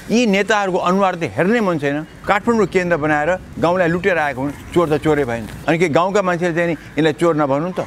यी नेताहरूको अनुहार त हेर्नै मन छैन। काठमाडौँ केन्द्र बनाएर गाउँलाई लुटेर आएको हुन्, चोर त चोरै भइन्छ। अनि के गाउँका मान्छेले चाहिँ नि यसलाई चोर नभन्नु त।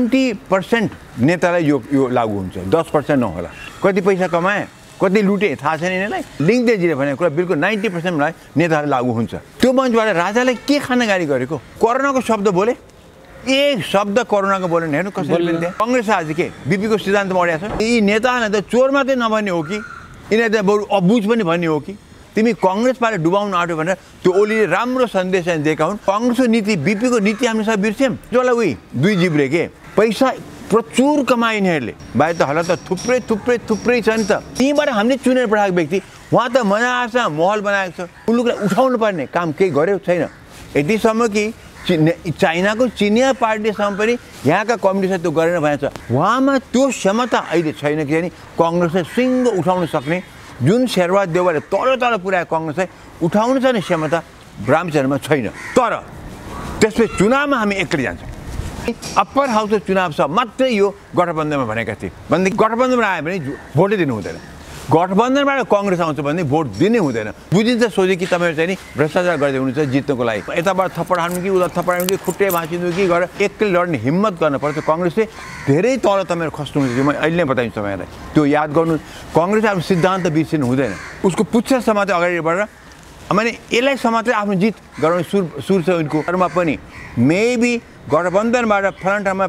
90% नेतालाई यो लागू हुन्छ, 10% नहोला। कति पैसा कमाए, कति लुटे थाहा छैन यिनीहरूलाई। लिङ्गदेनजीले भनेको कुरा बिल्कुल 90% मलाई नेताहरू लागू हुन्छ। त्यो मञ्चबाट राजालाई के खानगारी गरेको? कोरोनाको शब्द बोले, एक शब्द कोरोनाको बोलेन। हेर्नु कसरी कङ्ग्रेस आज के बिपीको सिद्धान्तमा अड्या छ। यी नेताहरूलाई त चोर मात्रै नभन्ने हो कि यिनीहरूले त बरु अबुझ पनि भन्ने हो कि? तिमी कङ्ग्रेसबाट डुबाउन आँट्यो भनेर त्यो ओलीले राम्रो सन्देश दिएका हुन्। कङ्ग्रेसको नीति, बिपीको नीति हामीले सब बिर्स्यौँ। जसलाई उही दुई जिब्रे के पैसा प्रचुर कमाए यिनीहरूले, बाहिर त होला त थुप्रै छ नि त। त्यहीँबाट हामीले चुनेर पठाएको व्यक्ति उहाँ त मजासँग महल बनाएको छ, मुलुकलाई उठाउनु पर्ने काम केही गर्यो छैन। यतिसम्म कि चाइनाको चिनिया पार्टीसम्म पनि यहाँका कम्युनिस्टले त्यो गरेर भनेको छ। उहाँमा त्यो क्षमता अहिले छैन कि कङ्ग्रेसले सिङ्गो उठाउन सक्ने, जुन शेरबहादुर देउवाले तल पुर्याएको कङ्ग्रेसलाई उठाउनु चाहिँ क्षमता रामचरणमा छैन। तर त्यसपछि चुनावमा हामी एक्लै जान्छौँ। अप्पर हाउसको चुनाव छ मात्रै यो गठबन्धनमा भनेका थिए। भनेदेखि गठबन्धनमा आयो भने भोटै दिनु हुँदैन। गठबन्धनबाट कङ्ग्रेस आउँछ भने भोट दिनै हुँदैन। बुझिन्छ सोझे कि तपाईँहरू चाहिँ नि भ्रष्टाचार गर्दै हुनुहुन्छ जित्नको लागि। यताबाट थप्पड हान्नु कि उता थप्पड हान्नु कि खुट्टे भाँचिनु कि गरेर एक्लै लड्ने हिम्मत गर्नुपर्छ। कङ्ग्रेसले धेरै तल तपाईँहरू खस्नुहुन्छ। म अहिले नै बताइदिन्छु तपाईँहरूलाई, त्यो याद गर्नु। कङ्ग्रेस आफ्नो सिद्धान्त बिर्सिनु हुँदैन। उसको पुच्छ समाते अगाडि बढेर मैले यसलाई समातेर आफ्नो जित गराउने सुर छ उनको। पनि मेबी गठबन्धनबाट फलान ठाउँमा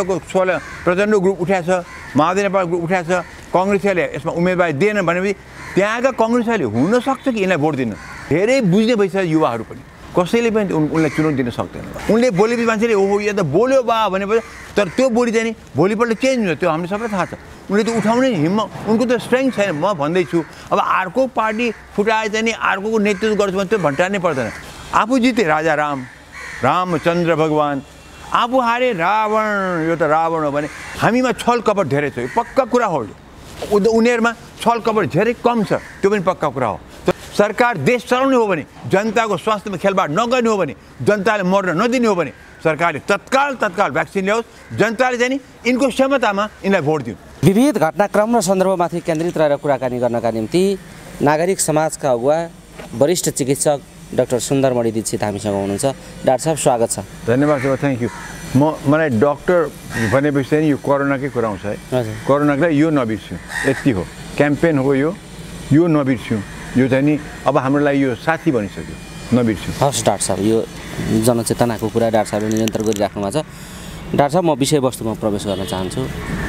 प्रचण्ड ग्रुप उठाएको छ, माधव नेपाल ग्रुप उठाएको छ, कङ्ग्रेसले यसमा उम्मेदवारी दिएन भनेपछि त्यहाँका कङ्ग्रेसले हुनसक्छ कि यिनलाई भोट दिनु। धेरै बुझ्ने भइसक्यो युवाहरू पनि, कसैले पनि उनलाई चुनौती दिन सक्दैन। उनले बोलेपछि मान्छेले ओहो यो त बोल्यो बा भनेपछि, तर त्यो बोली चाहिँ नि भोलिपल्ट चेन्ज हुन्छ, त्यो हामीले सबैलाई थाहा छ। उनले त्यो उठाउने हिम्मत, उनको त स्ट्रेङ्थ छैन। म भन्दैछु अब अर्को पार्टी फुटाए चाहिँ नि अर्कोको नेतृत्व गर्छु भने त्यो भट्टार्नै पर्दैन। आफू जिते राजा रामचन्द्र भगवान्, आफू हारे रावण, यो त रावण हो भने हामीमा छल कपट धेरै छ, यो पक्का कुरा हो। उनीहरूमा छल कपट धेरै कम छ, त्यो पनि पक्का कुरा हो। सरकार देश चलाउने हो भने, जनताको स्वास्थ्यमा खेलबाड नगर्ने हो भने, जनताले मर्न नदिने हो भने सरकारले तत्काल भ्याक्सिन ल्याओस्। जनताले चाहिँ नि यिनको क्षमतामा यिनलाई भोट दिउँ। विविध घटनाक्रम र सन्दर्भमाथि केन्द्रित रहेर कुराकानी गर्नका निम्ति नागरिक समाजका अगुवा वरिष्ठ चिकित्सक डाक्टर सुन्दरमणि दीक्षित हामीसँग हुनुहुन्छ। डाक्टर साहब स्वागत छ। धन्यवाद सर, थ्याङ्क यू। मलाई डक्टर भनेपछि चाहिँ यो कोरोनाकै कुरा आउँछ है। कोरोनालाई यो नबिर्स्यौँ, यति हो। क्याम्पेन हो यो नबिर्स्यौँ। यो चाहिँ नि अब हाम्रो लागि यो साथी बनिसक्यो, नबिर्स्यौँ। हस् डाक्टर साहब, यो जनचेतनाको कुरा डाक्टर साहबले निरन्तर गरिराख्नु भएको छ। डाक्टर साहब, म विषयवस्तुमा प्रवेश गर्न चाहन्छु।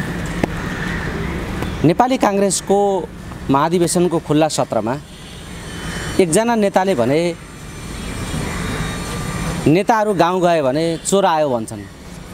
नेपाली काङ्ग्रेसको महाधिवेशनको खुल्ला सत्रमा एकजना नेताले भने नेताहरू गाउँ गए भने चोर आयो भन्छन्।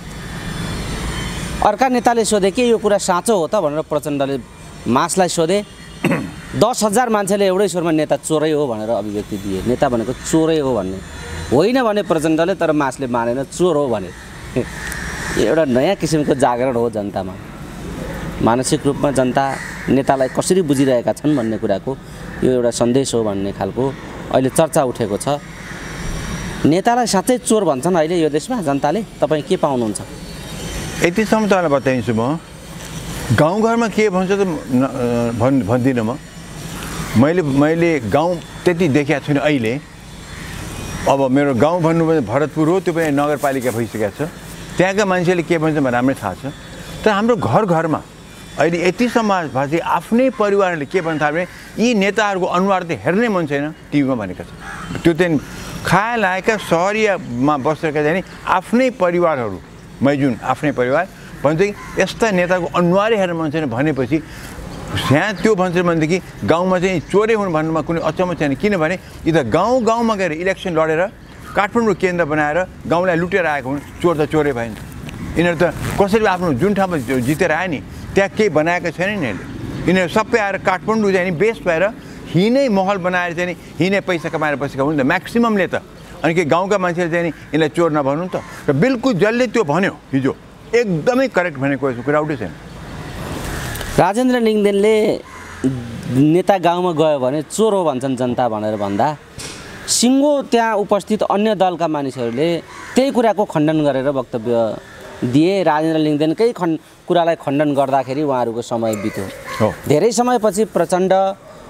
अर्का नेताले सोधे के यो कुरा साँचो हो त भनेर प्रचण्डले मासलाई सोधे। 10,000 मान्छेले एउटै स्वरमा नेता चोरै हो भनेर अभिव्यक्ति दिए। नेता भनेको चोरै हो भन्ने होइन भने प्रचण्डले, तर मासले मानेन, चोर हो भने। एउटा नयाँ किसिमको जागरण हो जनतामा। मानसिक रूपमा जनता नेतालाई कसरी बुझिरहेका छन् भन्ने कुराको यो एउटा सन्देश हो भन्ने खालको अहिले चर्चा उठेको छ। नेतालाई साँच्चै चोर भन्छन् अहिले यो देशमा जनताले? तपाईँ के पाउनुहुन्छ? यतिसम्म तपाईँलाई बताइदिन्छु म। गाउँघरमा के भन्छ त भन्दिनँ म। मैले गाउँ त्यति देखेको छुइनँ अहिले। अब मेरो गाउँ भन्नु भने भरतपुर हो, त्यो पनि नगरपालिका भइसकेको छ। त्यहाँका मान्छेले के भन्छ भने राम्रै थाहा छ। तर हाम्रो घरमा अहिले यतिसम्म भाषी आफ्नै परिवारले के भन्न थाल्यो भने यी नेताहरूको अनुहार त हेर्नै मन छैन टिभीमा भनेका छ। त्यो चाहिँ खाए लाएका सहरियामा बसेका चाहिँ आफ्नै परिवारहरू, मैजुन आफ्नै परिवार भन्छ कि यस्ता नेताको अनुहारै हेर्न मन छैन भनेपछि यहाँ त्यो भन्छ भनेदेखि गाउँमा चाहिँ चोरै हुनु भन्नुमा कुनै अचम्म छैन। किनभने यी त गाउँमा गएर इलेक्सन लडेर काठमाडौँ केन्द्र बनाएर गाउँलाई लुटेर आएको हुन्, चोर त चोरै भइन्छ। यिनीहरू त कसरी आफ्नो जुन ठाउँमा जितेर आयो नि त्यहाँ केही बनाएका छैन यिनीहरूले। यिनीहरू सबै आएर काठमाडौँ चाहिँ बेस भएर हिँडै महल बनाएर चाहिँ हिँडै पैसा कमाएर बसेका हुन् त म्याक्सिममले त। अनि के गाउँका मान्छेले चाहिँ यिनलाई चोर नभन्नु त। र बिल्कुल जसले त्यो भन्यो हिजो एकदमै करेक्ट भनेको कुरा उठै छैन। राजेन्द्र लिङ्गदेनले नेता गाउँमा गयो भने चोर हो भन्छन् जनता भनेर भन्दा सिङ्गो त्यहाँ उपस्थित अन्य दलका मानिसहरूले त्यही कुराको खण्डन गरेर वक्तव्य दिए। राजेन्द्र लिङ्गदेनकै कुरालाई खण्डन गर्दाखेरि उहाँहरूको समय बित्यो। धेरै समयपछि प्रचण्ड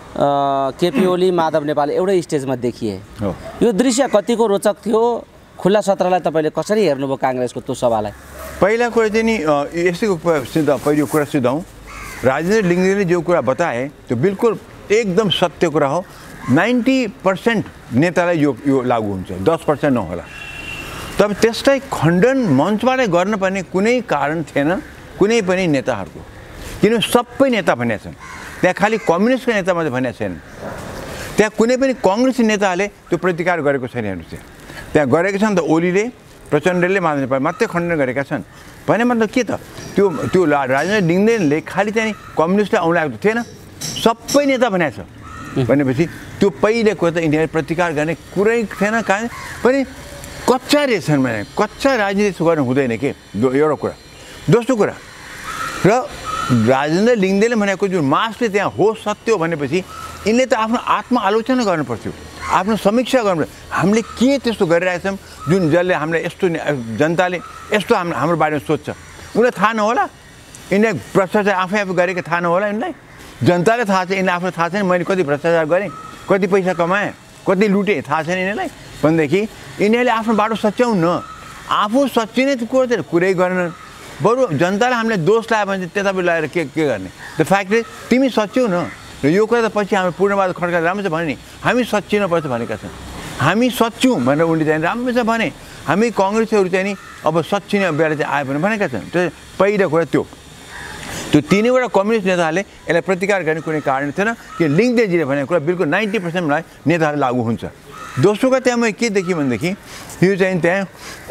केपी ओली माधव नेपाल एउटै स्टेजमा देखिए हो। यो दृश्य कतिको रोचक थियो खुल्ला सत्रलाई तपाईँले कसरी हेर्नुभयो काङ्ग्रेसको त्यो सभालाई पहिला कुरा चाहिँ नि यसैको पहिलो कुरा सिधाउँ राजेन्द्र लिङ्गदेनले जो कुरा बताए त्यो बिल्कुल एकदम सत्य कुरा हो 90% नेतालाई यो लागू हुन्छ 10% नहोला तब त्यसलाई खण्डन मञ्चबाटै गर्नुपर्ने कुनै कारण थिएन कुनै पनि नेताहरूको किन सबै नेता भनेका छन् त्यहाँ खालि कम्युनिस्टको नेता मात्रै भनेका छैन त्यहाँ कुनै पनि कङ्ग्रेसी नेताहरूले त्यो प्रतिकार गरेको छैन हेर्नुहोस् त्यहाँ गरेका छन् त ओलीले प्रचण्डले माधव नेपाल मात्रै खण्डन गरेका छन् भने मतलब के त त्यो राजेन्द्र लिङ्गदेनले खालि चाहिँ कम्युनिस्टलाई औँलाएको थिएन सबै नेता भनेको छ भनेपछि त्यो पहिलेको त इन्डियाले प्रतिकार गर्ने कुरै थिएन कहाँ पनि कच्चा रहेछन् भने कच्चा राजनीति गर्नु हुँदैन के एउटा कुरा दोस्रो कुरा र राजेन्द्र लिङ्गदेनले भनेको जुन मासले त्यहाँ हो सत्य हो भनेपछि यिनले त आफ्नो आत्मआलोचना गर्नुपर्थ्यो आफ्नो समीक्षा गर्नु हामीले के त्यस्तो गरिरहेछौँ जुन जसले हामीलाई यस्तो जनताले यस्तो हाम्रो बारेमा सोध्छ उनीलाई थाहा नहोला यिनले भ्रष्टाचार आफै गरेको थाहा नहोला यिनलाई जनतालाई थाहा छ यिनलाई आफ्नो थाहा छैन मैले कति भ्रष्टाचार गरेँ कति पैसा कमाएँ कति लुटेँ थाहा छैन यिनीहरूलाई भनेदेखि यिनीहरूले आफ्नो बाटो सच्याउन् न आफू सच्चिने कुरै गरेनन् बरु जनताले हामीलाई दोष लगायो भने चाहिँ त्यतापट्टि लगाएर के गर्ने द फ्याक्ट इज तिमी सच्याउ न र यो कुरा त पछि हाम्रो पूर्णबहादुर खड्का राम्रो छ भने नि हामी सच्चिनुपर्छ भनेका छन् हामी सच्यौँ भनेर उनले चाहिँ राम्रो छ भने हामी कङ्ग्रेसहरू चाहिँ नि अब सच्चिने बेला चाहिँ आयो भने भनेका छन् त्यो पहिलो कुरा त्यो तीनैवटा कम्युनिस्ट नेताहरूले यसलाई प्रतिकार गर्ने कुनै कारण थिएन कि लिङ्गदेनजीले भनेको कुरा बिल्कुल 90% मलाई नेताहरू लागू हुन्छ दोस्रो कुरा त्यहाँ मैले के देखेँ भनेदेखि यो चाहिँ त्यहाँ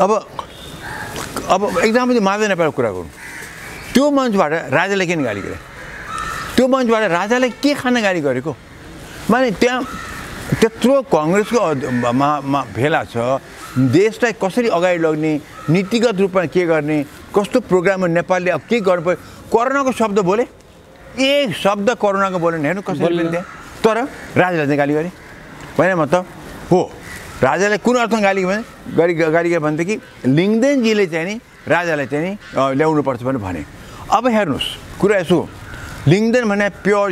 अब एक्जाम्पल चाहिँ माधव नेपालको कुरा गरौँ त्यो मञ्चबाट राजालाई किन गाली गरे त्यो मञ्चबाट राजालाई के खान गाली गरेको माने त्यहाँ त्यत्रो कङ्ग्रेसको भेला छ देशलाई कसरी अगाडि लग्ने नीतिगत रूपमा के गर्ने कस्तो प्रोग्राममा नेपालले अब के गर्नु पर्यो कोरोनाको शब्द बोले एक शब्द कोरोनाको बोलेन हेर्नु कसरी पनि त्यहाँ तर राजालाई चाहिँ गाली गरे होइन मतलब हो राजालाई कुन अर्थमा गाली गाली गरे भनेदेखि लिङ्गदेनजीले चाहिँ नि राजालाई चाहिँ नि ल्याउनुपर्छ भने अब हेर्नुहोस् कुरा यसो लिङ्गदेन भने प्योर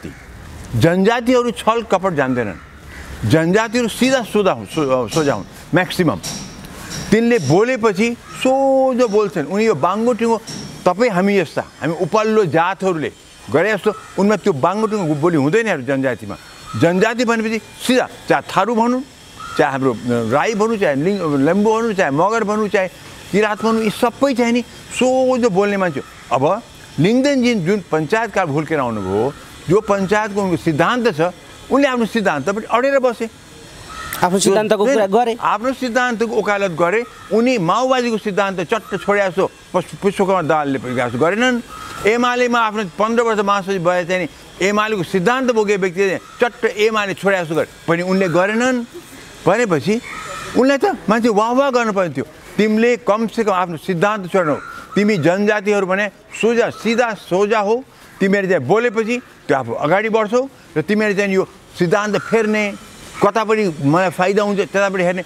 जनजातिहरू छल कपट जान्दैनन् जनजातिहरू सिधा सोझा हुन् म्याक्सिमम तिनले बोलेपछि सोझो बोल्छन् उनी यो बाङ्गो टिङ्गो तपाईँ हामी यस्ता हामी उपल्लो जातहरूले गरे जस्तो उनमा त्यो बाङ्गो टिङ्गो बोली हुँदैन जनजातिमा जनजाति भनेपछि सिधा चाहे थारू भनौँ चाहे हाम्रो राई भनौँ चाहे लिम्बू भनौँ चाहे मगर भनौँ चाहे किराँत भनौँ यी सबै चाहिँ नि सोझो बोल्ने मान्छे अब लिङ्गदेनजी जुन पञ्चायतकाल भुल्केर आउनुभयो जो पञ्चायतको उनको सिद्धान्त छ उनले आफ्नो सिद्धान्तपट्टि अडेर बसे आफ्नो सिद्धान्तको कुरा गरे आफ्नो सिद्धान्तको वकालत गरे उनी माओवादीको सिद्धान्त चट्ट छोडे जस्तो पुष्पकमल दाहालले पनि गरेनन् एमालेमा आफ्नो 15 वर्ष महासचिव भए चाहिँ एमालेको सिद्धान्त बोकेको व्यक्तिले चट्ट एमाले छोडे जस्तो गरे पनि उनले गरेनन् भनेपछि उनलाई त मान्छे वाह गर्नुपर्ने थियो तिमीले कमसेकम आफ्नो सिद्धान्त छोड्नौ तिमी जनजातिहरू भने सिधा सोझा हो तिमीहरू चाहिँ बोलेपछि त्यो आफू अगाडि बढ्छौ र तिमीहरू चाहिँ यो सिद्धान्त फेर्ने कतापट्टि मलाई फाइदा हुन्छ त्यतापट्टि हेर्ने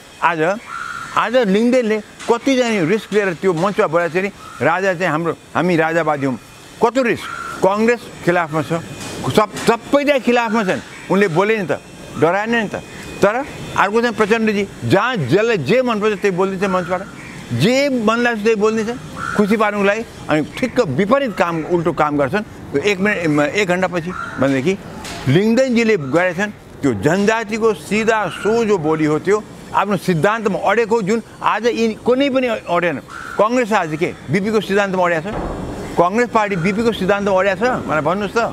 आज लिङ्गदेनले कति चाहिँ रिस्क लिएर त्यो मञ्चमा बोलाएर चाहिँ राजा चाहिँ हामी राजावादी हौँ कति रिस्क कङ्ग्रेस खिलाफमा छ सबैजना खिलाफमा छन् उनले बोले नि त डराएन नि त तर अर्को चाहिँ प्रचण्डजी जहाँ जसलाई जे मनपर्छ त्यही बोलिदिन्छ मञ्चबाट जे मन लाग्छ त्यही बोलिदिन्छ खुसी पार्नुको लागि अनि ठिक्क विपरीत काम उल्टो काम गर्छन् 1 घन्टापछि भनेदेखि लिङ्गदेनजीले गरेछन् त्यो जनजातिको सिधा सोझो बोली हो त्यो आफ्नो सिद्धान्तमा अडेको जुन आज यी कुनै पनि अडेन कङ्ग्रेस आज के बिपीको सिद्धान्तमा अड्या छ कङ्ग्रेस पार्टी बिपीको सिद्धान्तमा अड्या छ मलाई भन्नुहोस् त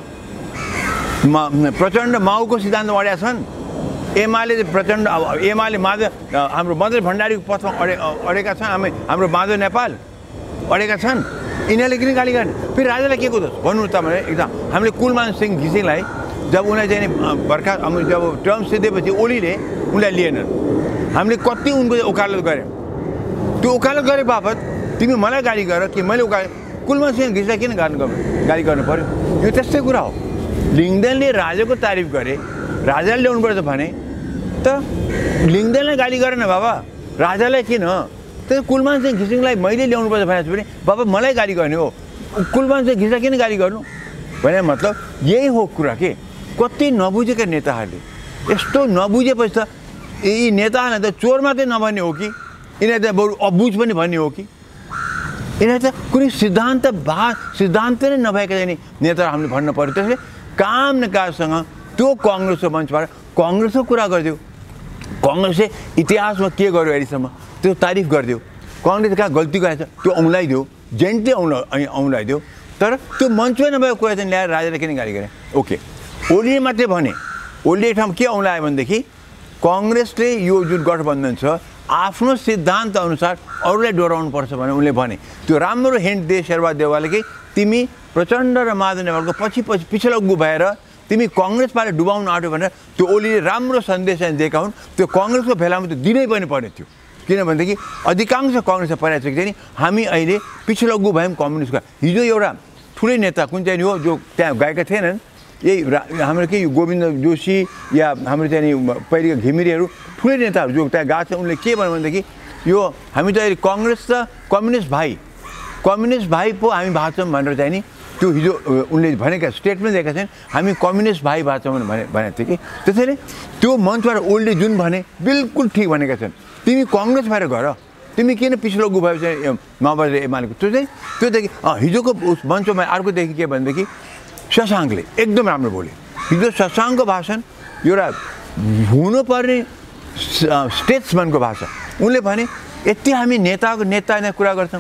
प्रचण्ड माओको सिद्धान्तमा अड्या छन् एमाले प्रचण्ड एमाले हाम्रो मदन भण्डारीको पथमा अडेका छन् हाम्रो माधव नेपाल अडेका छन् यिनीहरूले किन गाली गर्ने फेरि राजालाई के को दोष भन्नु त भने एकदम हामीले कुलमान सिंह घिसिङलाई जब उनलाई चाहिँ जब टर्म सिद्धिएपछि ओलीले उनलाई लिएनन् हामीले कति उनको वकालत गऱ्यौँ त्यो वकालत गरे बापत तिमी मलाई गाली गर कि मैले कुलमान सिंह घिसिङलाई किन गाली गर्नु पर्यो यो त्यस्तै कुरा हो लिङ्गदेनले राजाको तारिफ गरे राजाले ल्याउनुपर्छ भने त लिङ्गदेनलाई गाली गरेन बाबा राजालाई किन त्यो कुलमान सिंह घिसिङलाई मैले ल्याउनुपर्छ भनेको छु भने बाबा मलाई गाली गर्ने हो कुलमान सिंह घिसिङ किन गाली गर्नु भने मतलब यही हो कुरा के कति नबुझेका नेताहरूले यस्तो नबुझेपछि त यी नेताहरूलाई त चोर मात्रै नभन्ने हो कि यिनीहरू त बरु अबुझ पनि भन्ने हो कि यिनीहरू त कुनै सिद्धान्त नै नभएका चाहिँ नेताहरू हामीले भन्न पऱ्यो। त्यसले काम न काजसँग त्यो कङ्ग्रेसको मञ्चबाट कङ्ग्रेसको कुरा गरिदियो, कङ्ग्रेसले इतिहासमा के गर्यो अहिलेसम्म त्यो तारिफ गरिदियो, कङ्ग्रेस कहाँ गल्ती गरेछ त्यो औँलाइदियो, जेन्टली औँलाइदियो। तर त्यो मञ्चमै नभएको कुरा चाहिँ ल्याएर राजाले किन गाली गरे? ओके, ओलीले मात्रै भने, ओलीले एक ठाउँमा के औँलायो भनेदेखि कङ्ग्रेसले यो जुन गठबन्धन छ आफ्नो सिद्धान्त अनुसार अरूलाई डोराउनुपर्छ भने उनले भने। त्यो राम्रो हिन्ट दिए शेरबहादुर देउवाले कि तिमी प्रचण्ड र माधव नेपालको पछि पिछलग्गु भएर तिमी कङ्ग्रेसबाट डुबाउन आँट्यो भनेर त्यो ओलीले राम्रो सन्देश दिएका हुन्। त्यो कङ्ग्रेसको भेलामा त दिनै पनि पर्ने थियो, किनभनेदेखि अधिकांश कङ्ग्रेसमा परेको छ कि हामी अहिले पिछलग्गु भयौँ कम्युनिस्टका। हिजो एउटा ठुलै नेता कुन चाहिँ हो जो त्यहाँ गएका थिएनन्, यही हाम्रो के गोविन्द जोशी या हाम्रो चाहिँ पहिलेका घिमिरेहरू ठुलै नेताहरू जो त्यहाँ गएको छ, उनले के भन्यो भनेदेखि यो हामी त अहिले कङ्ग्रेस त कम्युनिस्ट भाइ पो हामी भएको छौँ भनेर चाहिँ नि त्यो हिजो उनले भनेका स्टेटमेन्ट दिएका छन्, हामी कम्युनिस्ट भाइ भएको छौँ भनेको थियो कि। त्यसैले त्यो मञ्चबाट ओलीले जुन भने बिल्कुल ठिक भनेका छन्, तिमी कङ्ग्रेस भएर गर, तिमी किन पिछलो गयो चाहिँ माओवादी एमालेको त्योदेखि हिजोको उस मञ्चमा अर्कोदेखि के भनेदेखि शशाङ्कले एकदम राम्रो बोले। हिजो शशाङ्कको भाषण एउटा हुनुपर्ने स्टेट्सम्यानको भाषा, उनले भने यति हामी नेता कुरा गर्छौँ,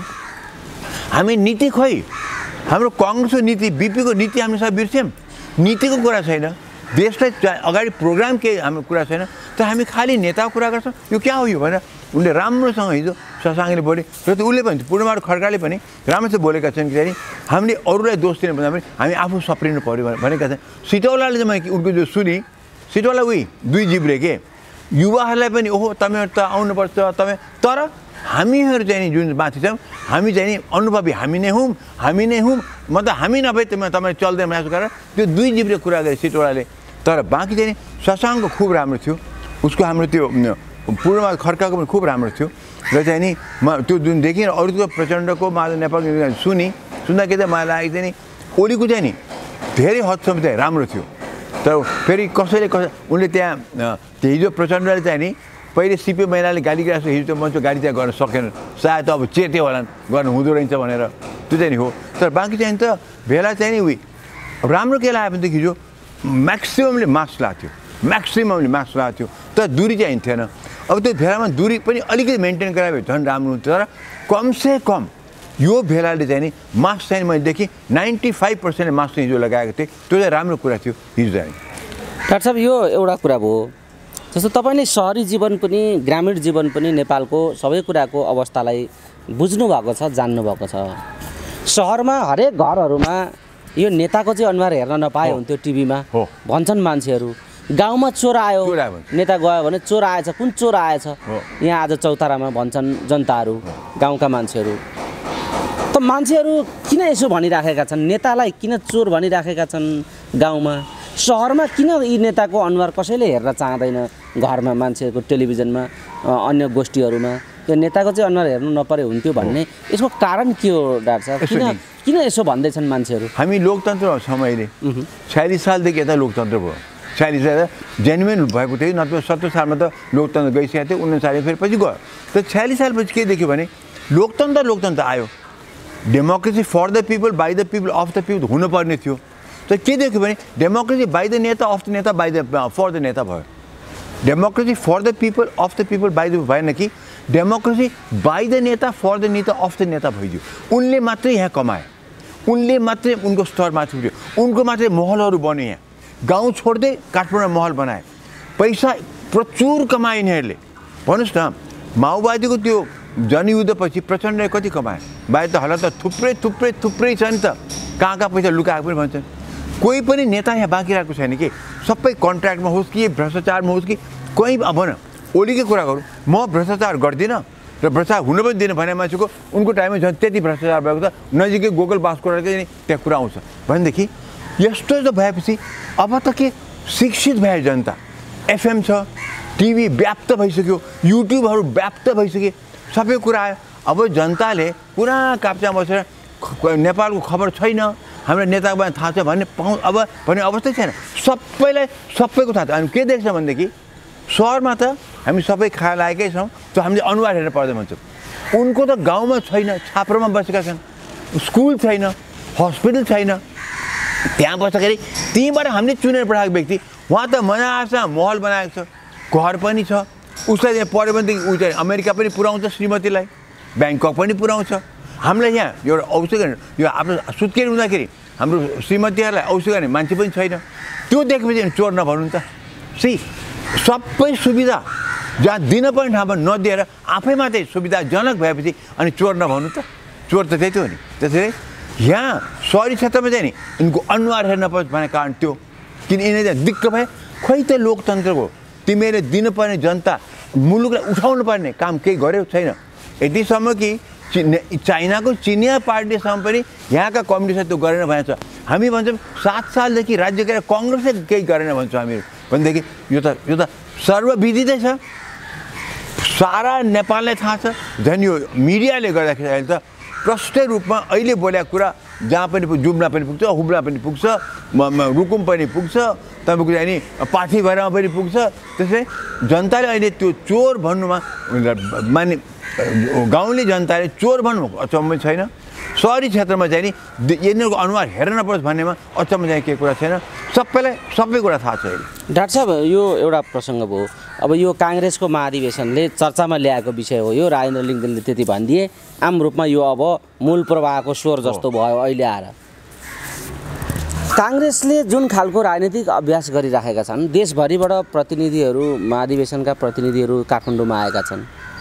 हामी नीति खोइ हाम्रो कङ्ग्रेसको नीति बिपीको नीति हामी सब बिर्स्यौँ, नीतिको कुरा छैन, देशलाई अगाडि प्रोग्राम केही हाम्रो कुरा छैन, त हामी खालि नेताको कुरा गर्छौँ, यो क्या हो यो भनेर उनले राम्रोसँग हिजो शशाङ्कले बोले। र त उसले पनि पूर्णबहादुर खड्काले पनि राम्रोसँग बोलेका छन् कि हामीले अरूलाई दोष दिनु भन्दा पनि हामी आफू सप्रिनु पऱ्यो भनेका छन्। सिटौलाले चाहिँ मैले उनको जो सुनि, सिटौला उही दुई जिब्रे के युवाहरूलाई पनि ओहो तपाईँहरू त आउनुपर्छ तपाईँ, तर हामीहरू चाहिँ नि जुन माथि छौँ हामी चाहिँ नि अनुभवी हामी नै हौँ मतलब हामी नभए तपाईँ चल्दैन मासु गरेर त्यो दुई जिब्रे कुरा गरे सिटौलाले। तर बाँकी चाहिँ नि शशाङ्कको खुब राम्रो थियो, उसको हाम्रो त्यो पूर्णबहादुर खड्काको पनि खुब राम्रो थियो। र चाहिँ नि त्यो जुन देखिनँ अरूको प्रचण्डको माधव नेपालको सुन्दाखेरि चाहिँ मलाई लागेको चाहिँ नि ओलीको चाहिँ नि धेरै हदसम्म चाहिँ राम्रो थियो। तर फेरि उनले त्यहाँ हिजो प्रचण्डले चाहिँ नि पहिले सिपी महिलाले गाली गरेको हिजो त्यो मान्छे गाडी त्यहाँ गर्न सकेन, सायद अब चेते होलान् गर्नु हुँदो रहेछ भनेर, त्यो चाहिँ नि हो। तर बाँकी चाहिँ त भेला चाहिँ नि उही राम्रो के लाग्यो भनेदेखि हिजो म्याक्सिममले मास्क लगाएको थियो, तर दूरी चाहिँ थिएन। अब त्यो भेलामा दूरी पनि अलिकति मेन्टेन गरायो भने झन् राम्रो हुन्थ्यो। तर कमसे कम यो भेलाले चाहिँ नि मास्क चाहिँ मैले देखेँ 95% मास्क हिजो लगाएको थिएँ, त्यो चाहिँ राम्रो कुरा थियो हिजो चाहिँ। डाक्टर साहब यो एउटा कुरा भयो, जस्तो तपाईँले सहरी जीवन पनि ग्रामीण जीवन पनि नेपालको सबै कुराको अवस्थालाई बुझ्नु भएको छ, जान्नु भएको छ। सहरमा हरेक घरहरूमा यो नेताको चाहिँ अनुहार हेर्न नपाए हुन्थ्यो टिभीमा भन्छन् मान्छेहरू, गाउँमा चोर आयो नेता गयो भने चोर आएछ, कुन चोर आएछ यहाँ आज चौतारामा भन्छन् जनताहरू गाउँका मान्छेहरू। त मान्छेहरू किन यसो भनिराखेका छन्, नेतालाई किन चोर भनिराखेका छन् गाउँमा? सहरमा किन यी नेताको अनुहार कसैले हेर्न चाहँदैन? घरमा मान्छेहरूको टेलिभिजनमा अन्य गोष्ठीहरूमा त्यो नेताको चाहिँ अनुहार हेर्नु नपरे हुन्थ्यो भन्ने यसको कारण के हो डाक्टर साहब? किन यसो भन्दैछन् मान्छेहरू? हामी लोकतन्त्र छौँ अहिले, 46 सालदेखि यता लोकतन्त्र भयो, 46 साल जेन्युन भएको थियो, नत्र 70 सालमा त लोकतन्त्र गइसकेको थियो, 19 साल फेरि पछि गयो। त 46 सालपछि के देख्यो भने लोकतन्त्र आयो, democracy for the people by the people of the people हुनुपर्ने थियो। त के देख्यो भने डेमोक्रेसी बाई द नेता अफ द नेता फर द नेता भयो। Democracy for the people of the people by the भएन कि डेमोक्रेसी बाई द नेता फर द नेता अफ द नेता भइदियो। उनले मात्रै यहाँ कमाए, उनले मात्रै उनको स्तर माथि उठ्यो, उनको मात्रै महलहरू बन्यो, यहाँ गाउँ छोड्दै काठमाडौँ महल बनाए, पैसा प्रचुर कमाए यिनीहरूले। भन्नुहोस् न माओवादीको त्यो जनयुद्धपछि प्रचण्डले कति कमाए? बाहिर त हालत त थुप्रै छ नि त, कहाँ पैसा लुकाएको पनि भन्छन्। कोही पनि नेता यहाँ बाँकी रहेको छैन कि, सबै कन्ट्र्याक्टमा होस् कि भ्रष्टाचारमा होस् कि कोही भन ओलीकै कुरा गरौँ, म भ्रष्टाचार गर्दिनँ र भ्रष्टाचार हुन पनि दिनँ भने मान्छेको उनको टाइममा झन् त्यति भ्रष्टाचार भएको त नजिकै गोगल बासको त्यहाँ कुरा आउँछ भनेदेखि यस्तो त भएपछि अब त के शिक्षित भयो जनता, एफएम छ, टिभी व्याप्त भइसक्यो, युट्युबहरू व्याप्त भइसक्यो, सबै कुरा आयो। अब जनताले पुरा काप्चामा बसेर नेपालको खबर छैन, हाम्रो नेताको बारेमा थाहा छ भन्ने अब भन्ने अवस्था छैन। सबैलाई सबैको थाहा छ। अनि के देख्छ भनेदेखि सहरमा त हामी सबै खाएर लागेकै छौँ, त्यो हामीले अनुहार हेर्न पर्दैन भन्छौँ। उनको त गाउँमा छैन, छाप्रोमा बसेका छन्, स्कुल छैन, हस्पिटल छैन, त्यहाँ बस्दाखेरि त्यहीँबाट हामीले चुनेर पठाएको व्यक्ति उहाँ त मजासँग महल बनाएको छ, घर पनि छ, उसलाई त्यहाँ पढ्यो भनेदेखि ऊ चाहिँ अमेरिका पनि पुऱ्याउँछ श्रीमतीलाई, ब्याङ्कक पनि पुऱ्याउँछ। हामीलाई यहाँ एउटा औषध गर्ने यो आफ्नो सुत्केरी हुँदाखेरि हाम्रो श्रीमतीहरूलाई औषध गर्ने मान्छे पनि छैन। त्यो देखेपछि चोर नभन्नु त। सबै सुविधा जहाँ दिन पर्ने ठाउँमा नदिएर आफै मात्रै सुविधाजनक भएपछि अनि चोर नभन्नु त। चोर त त्यही हो नि। त्यसैले यहाँ सहरी क्षेत्रमा चाहिँ नि यिनको अनुहार हेर्न पर्छ भन्ने कारण त्यो, किन यिनीहरू चाहिँ दिक्क भए खोइ त लोकतन्त्रको तिमीले दिनुपर्ने जनता मुलुकलाई उठाउनु पर्ने काम केही गर्यो छैन। यतिसम्म कि चाइनाको चिनिया पार्टीसम्म पनि यहाँका कम्युनिस्टले त्यो गरेन भनेको छ। हामी भन्छौँ 7 सालदेखि राज्य गरेर कङ्ग्रेसले केही गरेन भन्छौँ हामीहरू भनेदेखि यो त सर्वविदितै छ, सारा नेपाललाई थाहा छ। झन् यो मिडियाले गर्दाखेरि अहिले त प्रष्ट रूपमा अहिले बोलेको कुरा जहाँ पनि जुम्ला पनि पुग्छ, हुम्ला पनि पुग्छ, रुकुम पनि पुग्छ, तपाईँको चाहिँ नि पाठी भैरामा पनि पुग्छ। त्यसै जनताले अहिले त्यो चोर भन्नुमा माने गाउँले जनताले चोर भन्नु अचम्मै छैन। सहरी क्षेत्रमा चाहिँ नि यिनीहरूको अनुहार हेर्न नपर्छ भन्नेमा अचम्म चाहिँ केही कुरा छैन। सबैलाई सबै कुरा थाहा छ अहिले। डाक्टर साहब यो एउटा प्रसङ्ग भयो। अब यो काङ्ग्रेसको महाधिवेशनले चर्चामा ल्याएको विषय हो यो। राजेन्द्र लिङ्गदेनले त्यति भनिदिए, आम रूपमा यो अब मूल प्रवाहको स्वर जस्तो भयो अहिले आएर। काङ्ग्रेसले जुन खालको राजनीतिक अभ्यास गरिराखेका छन्, देशभरिबाट प्रतिनिधिहरू महाधिवेशनका प्रतिनिधिहरू काठमाडौँमा आएका छन्।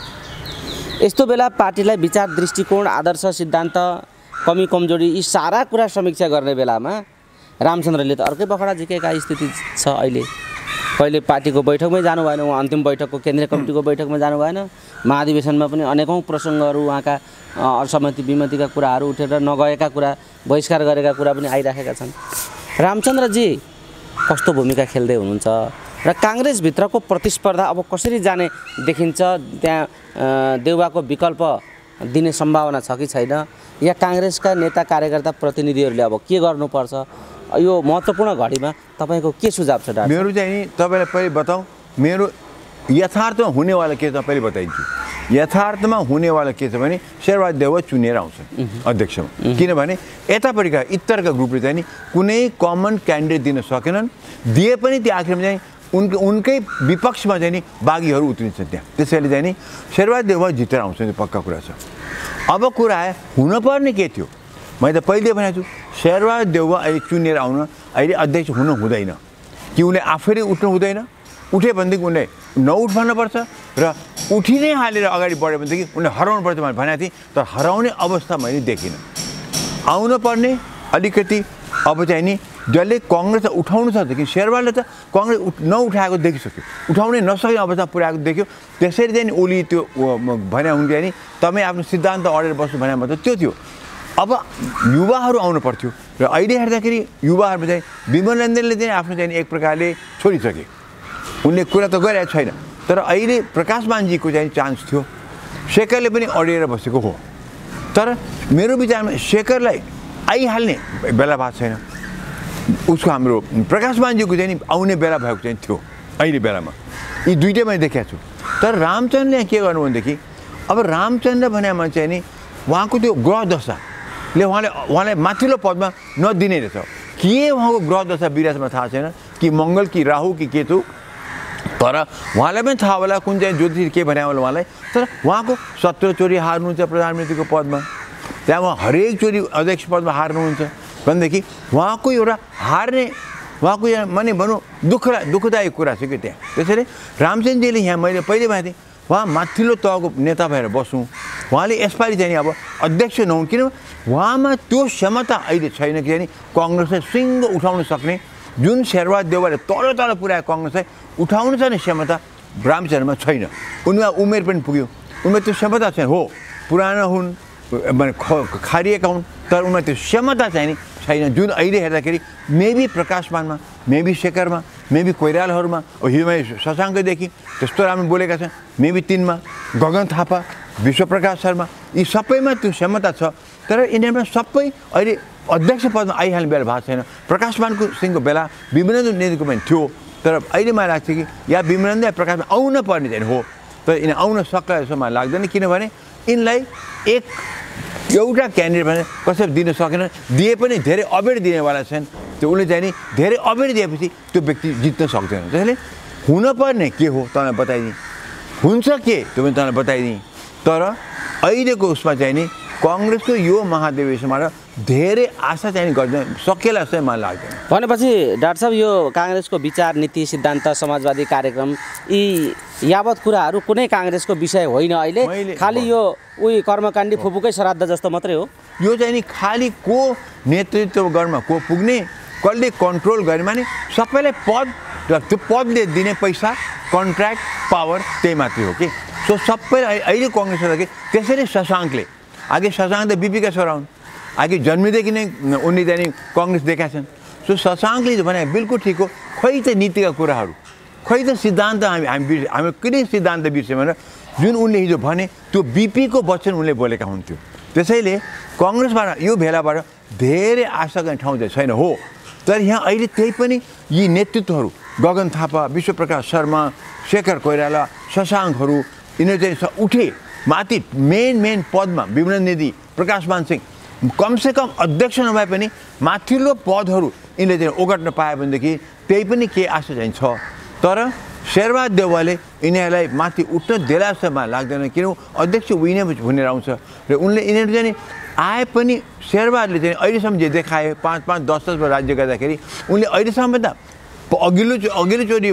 यस्तो बेला पार्टीलाई विचार दृष्टिकोण आदर्श सिद्धान्त कमी कमजोरी यी सारा कुरा समीक्षा गर्ने बेलामा रामचन्द्रले त अर्कै पखडा झिकेका स्थिति छ अहिले। कहिले पार्टीको बैठकमै जानु भएन, उहाँ अन्तिम बैठकको केन्द्रीय कमिटीको बैठकमा जानु भएन। महाधिवेशनमा पनि अनेकौँ प्रसङ्गहरू उहाँका असहमति विमतिका कुराहरू उठेर नगएका कुरा बहिष्कार गरेका कुरा पनि आइराखेका छन्। रामचन्द्रजी कस्तो भूमिका खेल्दै हुनुहुन्छ र काङ्ग्रेसभित्रको प्रतिस्पर्धा अब कसरी जाने देखिन्छ? त्यहाँ देउवाको विकल्प दिने सम्भावना छ कि छैन? या काङ्ग्रेसका नेता कार्यकर्ता प्रतिनिधिहरूले अब के गर्नुपर्छ? यो महत्त्वपूर्ण घडीमा तपाईँको के सुझाव छ डाक्टर? मेरो चाहिँ नि तपाईँलाई पहिले बताउँ, मेरो यथार्थमा हुनेवाला के छ पहिले बताइदिन्छु। यथार्थमा हुनेवाला के छ भने शेरबहादुर देउवा चुनेर आउँछन् अध्यक्षमा। किनभने यतापट्टिका इतरका ग्रुपले चाहिँ नि कुनै कमन क्यान्डिडेट दिन सकेनन्। दिए पनि त्यो आखिरमा चाहिँ उनकै विपक्षमा चाहिँ नि बागीहरू उत्रिन्छन् त्यहाँ। त्यसैले चाहिँ नि शेरबहादुर देउवा जितेर आउँछन्, त्यो पक्का कुरा छ। अब कुरा आयो हुनुपर्ने के थियो? मैले त पहिले भनेको छु शेरबहादुर देउवा अहिले चुनेर आउन अहिले अध्यक्ष हुनु हुँदैन कि उनले आफैले उठ्नु हुँदैन। उठ्यो भनेदेखि उनले नउठ भन्नुपर्छ र उठि नै हालेर अगाडि बढ्यो भनेदेखि उनले हराउनुपर्छ भनेर भनेको थिएँ, तर हराउने अवस्था मैले देखिनँ। आउनुपर्ने अलिकति अब चाहिँ नि जसले कङ्ग्रेस उठाउनु छ देखि शेरबहादुरले त कङ्ग्रेस नउठाएको देखिसक्यो, उठाउनै नसक्ने अवस्था पुर्याएको देख्यो। त्यसरी चाहिँ नि ओली त्यो भने हुन्थ्यो नि तपाईँ आफ्नो सिद्धान्त अडेर बस्नु भने मतलब त्यो थियो। अब युवाहरू आउनु पर्थ्यो र अहिले हेर्दाखेरि युवाहरूमा चाहिँ विमल नन्दनले चाहिँ आफ्नो चाहिँ एक प्रकारले छोडिसके। उनले कुरा त गरेको छैन, तर अहिले प्रकाश मानजीको चाहिँ चान्स थियो। शेखरले पनि अडिएर बसेको हो, तर मेरो विचारमा शेखरलाई आइहाल्ने बेला भएको छैन। उसको हाम्रो प्रकाश मानजीको चाहिँ आउने बेला भएको चाहिँ थियो अहिले बेलामा। यी दुइटै मैले देखेको छु। तर रामचन्द्रले के गर्नु भनेदेखि अब रामचन्द्र भनेमा चाहिँ नि उहाँको त्यो ग्रह दशाले उहाँलाई माथिल्लो पदमा नदिने रहेछ। के उहाँको ग्रह दशा विराजमा थाहा छैन कि मङ्गल कि राहु कि केतु, तर उहाँलाई पनि थाहा होला कुन चाहिँ ज्योतिष के भने होला उहाँलाई। तर उहाँको 17 चोटि हार्नुहुन्छ प्रधानमन्त्रीको पदमा, त्यहाँ उहाँ हरेक चोटि अध्यक्ष पदमा हार्नुहुन्छ भनेदेखि उहाँको एउटा हार्ने उहाँको यहाँ माने भनौँ दुःखदायक कुरा छ कि त्यहाँ। त्यसैले रामचन्द्रजीले यहाँ मैले पहिले भनेको थिएँ उहाँ माथिल्लो तहको नेता भएर बसौँ। उहाँले यसपालि चाहिँ अब अध्यक्ष नहुन्, किन उहाँमा त्यो क्षमता अहिले छैन कि चाहिँ कङ्ग्रेसलाई सिङ्गो उठाउन सक्ने। जुन शेरबहादुर देउवाले तल पुर्याएको कङ्ग्रेसलाई उठाउन सक्ने क्षमता रामचन्द्रमा छैन। उनमा उमेर पनि पुग्यो, उनमा त्यो क्षमता छैन। हो पुरानो हुन् माने खारिएका हुन्, तर उनमा त्यो क्षमता चाहिँ नि छैन। जुन अहिले हेर्दाखेरि मेबी प्रकाशमानमा, मेबी शेखरमा, मेबी कोइरालाहरूमा, हिमाय शशाङ्कदेखि त्यस्तो राम्रो बोलेका छन्, मेबी 3मा गगन थापा, विश्वप्रकाश शर्मा, यी सबैमा त्यो क्षमता छ। तर यिनीहरूमा सबै अहिले अध्यक्ष पदमा आइहाल्ने बेला भएको छैन। प्रकाशमान सिंहको बेला विमलेन्द्र नेतृत्वको पनि थियो, तर अहिले मलाई लाग्छ कि या विमलेन्द्र प्रकाशमा आउन पर्ने चाहिँ हो, तर यिनी आउन सक्ला जस्तो मलाई लाग्दैन, किनभने यिनलाई एउटा क्यान्डिडेट भने कसैले दिन सकेन, दिए पनि धेरै अबेर दिनेवाला छन्, त्यो उसले चाहिँ नि धेरै अबेर दिएपछि त्यो व्यक्ति जित्न सक्दैन। त्यसैले हुनपर्ने के हो तँलाई बताइदिएँ, हुन्छ के त्यो पनि तँलाई बताइदिएँ, तर अहिलेको उसमा चाहिँ नि काङ्ग्रेसको यो महाधिवेशनबाट धेरै आशा चाहिँ गर्न सकेला जस्तो मलाई लाग्दैन। भनेपछि डाक्टर साहब यो काङ्ग्रेसको विचार नीति सिद्धान्त समाजवादी कार्यक्रम यी यावत कुराहरू कुनै काङ्ग्रेसको विषय होइन, अहिले खालि यो उही कर्मकाण्डी फुपूकै श्राद्ध जस्तो मात्रै हो। यो चाहिँ नि खालि को नेतृत्व गर्न को पुग्ने, कसले कन्ट्रोल गर्ने, माने सबैलाई पद र त्यो पदले दिने पैसा कन्ट्र्याक्ट पावर त्यही मात्रै हो कि। सो सबैलाई अहिले कङ्ग्रेस कि त्यसैले शशाङ्कले आगे शशाङ्क त बिपीका छोरा हुन्, आगे जन्मिँदैदेखि नै उनले चाहिँ कङ्ग्रेस देखाएका छन्। सो शशाङ्कले भने बिल्कुल ठिक हो, खोइ त नीतिका कुराहरू, खोइ त सिद्धान्त हामी कुनै सिद्धान्त बिर्स्यौँ भनेर जुन उनले हिजो भने त्यो बिपीको वचन उनले बोलेका हुन्थ्यो। त्यसैले कङ्ग्रेसबाट यो भेलाबाट धेरै आशा गर्ने ठाउँ चाहिँ छैन हो, तर यहाँ अहिले त्यही पनि यी नेतृत्वहरू गगन थापा, विश्वप्रकाश शर्मा, शेखर कोइराला, शशाङ्कहरू यिनीहरू चाहिँ उठे माथि मेन पदमा, विमलेन्द्र नेदी, प्रकाशमान सिंह, कमसेकम अध्यक्ष नभए पनि माथिल्लो पदहरू यिनले चाहिँ ओगट्न पायो भनेदेखि त्यही पनि केही आशा चाहिँ छ। तर शेरबहादुर देउवाले यिनीहरूलाई माथि उठ्न देला जस्तो मलाई लाग्दैन, किन अध्यक्ष उहिने भनेर आउँछ र उनले यिनीहरू चाहिँ आए पनि शेरबहादुरले चाहिँ अहिलेसम्म जे देखाए 5-5, 10-10 राज्य गर्दाखेरि उनले अहिलेसम्म त अघिल्लोचोटि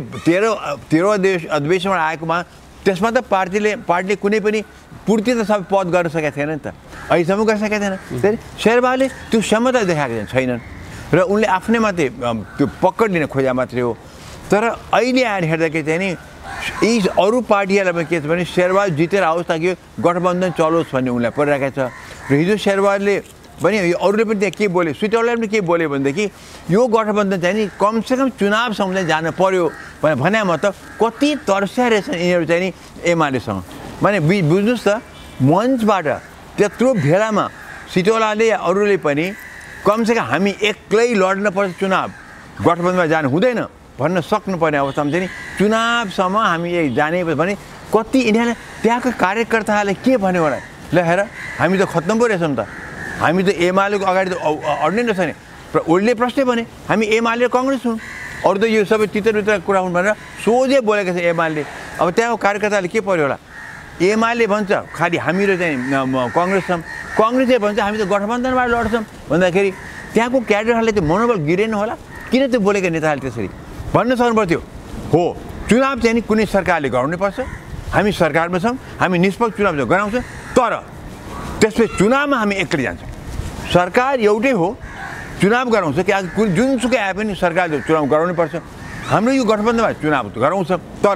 13 अधिवेशनबाट आएकोमा त्यसमा त पार्टीले कुनै पनि पूर्ति त सबै पद गर्न सकेको थिएन नि त, अहिलेसम्म गर्न सकेको थिएन। त्यही शेरबहादुरले त्यो क्षमता देखाएको छैनन् र उनले आफ्नै मात्रै त्यो पकड लिन खोजा मात्रै हो। तर अहिले आएर हेर्दाखेरि चाहिँ नि यी अरू पार्टीहरूलाई पनि के छ भने शेरबहादुर जितेर आओस् ताकि गठबन्धन चलोस् भन्ने उनलाई परिरहेको छ। र हिजो शेरबहादुरले पनि अरूले पनि त्यहाँ के बोले, स्विटरल्यान्ड पनि के बोल्यो भनेदेखि यो गठबन्धन चाहिँ नि कमसेकम चुनावसम्म चाहिँ जानु पर्यो भने म त कति तर्स्या रहेछन् यिनीहरू चाहिँ नि एमालेसँग। माने बुझ्नुहोस् त, मञ्चबाट त्यत्रो भेलामा सिटौलाले या अरूले पनि कमसेकम हामी एक्लै लड्न पर्छ चुनाव, गठबन्धनमा जानु हुँदैन भन्न सक्नुपर्ने अवस्थामा चाहिँ नि चुनावसम्म हामी जाने भने कति यिनीहरूले त्यहाँको कार्यकर्ताहरूले के भन्यो होला, ल हेर हामी त खत्तम पो रहेछौँ त, हामी त एमालेको अगाडि त अड्नै रहेछ नि। उसले प्रश्नै भने हामी एमाले कङ्ग्रेस हुन्, अरू त यो सबै तितर कुरा हुन् भनेर सोझै बोलेको छ एमाले। अब त्यहाँको कार्यकर्ताले के पर्यो होला, एमाले भन्छ खालि हामी र चाहिँ कङ्ग्रेस छौँ, कङ्ग्रेसले भन्छ हामी त गठबन्धनबाट लड्छौँ भन्दाखेरि त्यहाँको क्याडरहरूले त्यो मनोबल गिरेन होला, किन त्यो बोलेको नेताहरूले त्यसरी भन्न सक्नु पर्थ्यो। हो चुनाव चाहिँ नि कुनै सरकारले गराउनै पर्छ, हामी सरकारमा छौँ, हामी निष्पक्ष चुनाव गराउँछौँ, तर त्यसपछि चुनावमा हामी एक्लै जान्छौँ। सरकार एउटै हो, चुनाव गराउँछ कि जुनसुकै आए पनि सरकारले चुनाव गराउनै पर्छ। हाम्रो यो गठबन्धनमा चुनाव गराउँछ, तर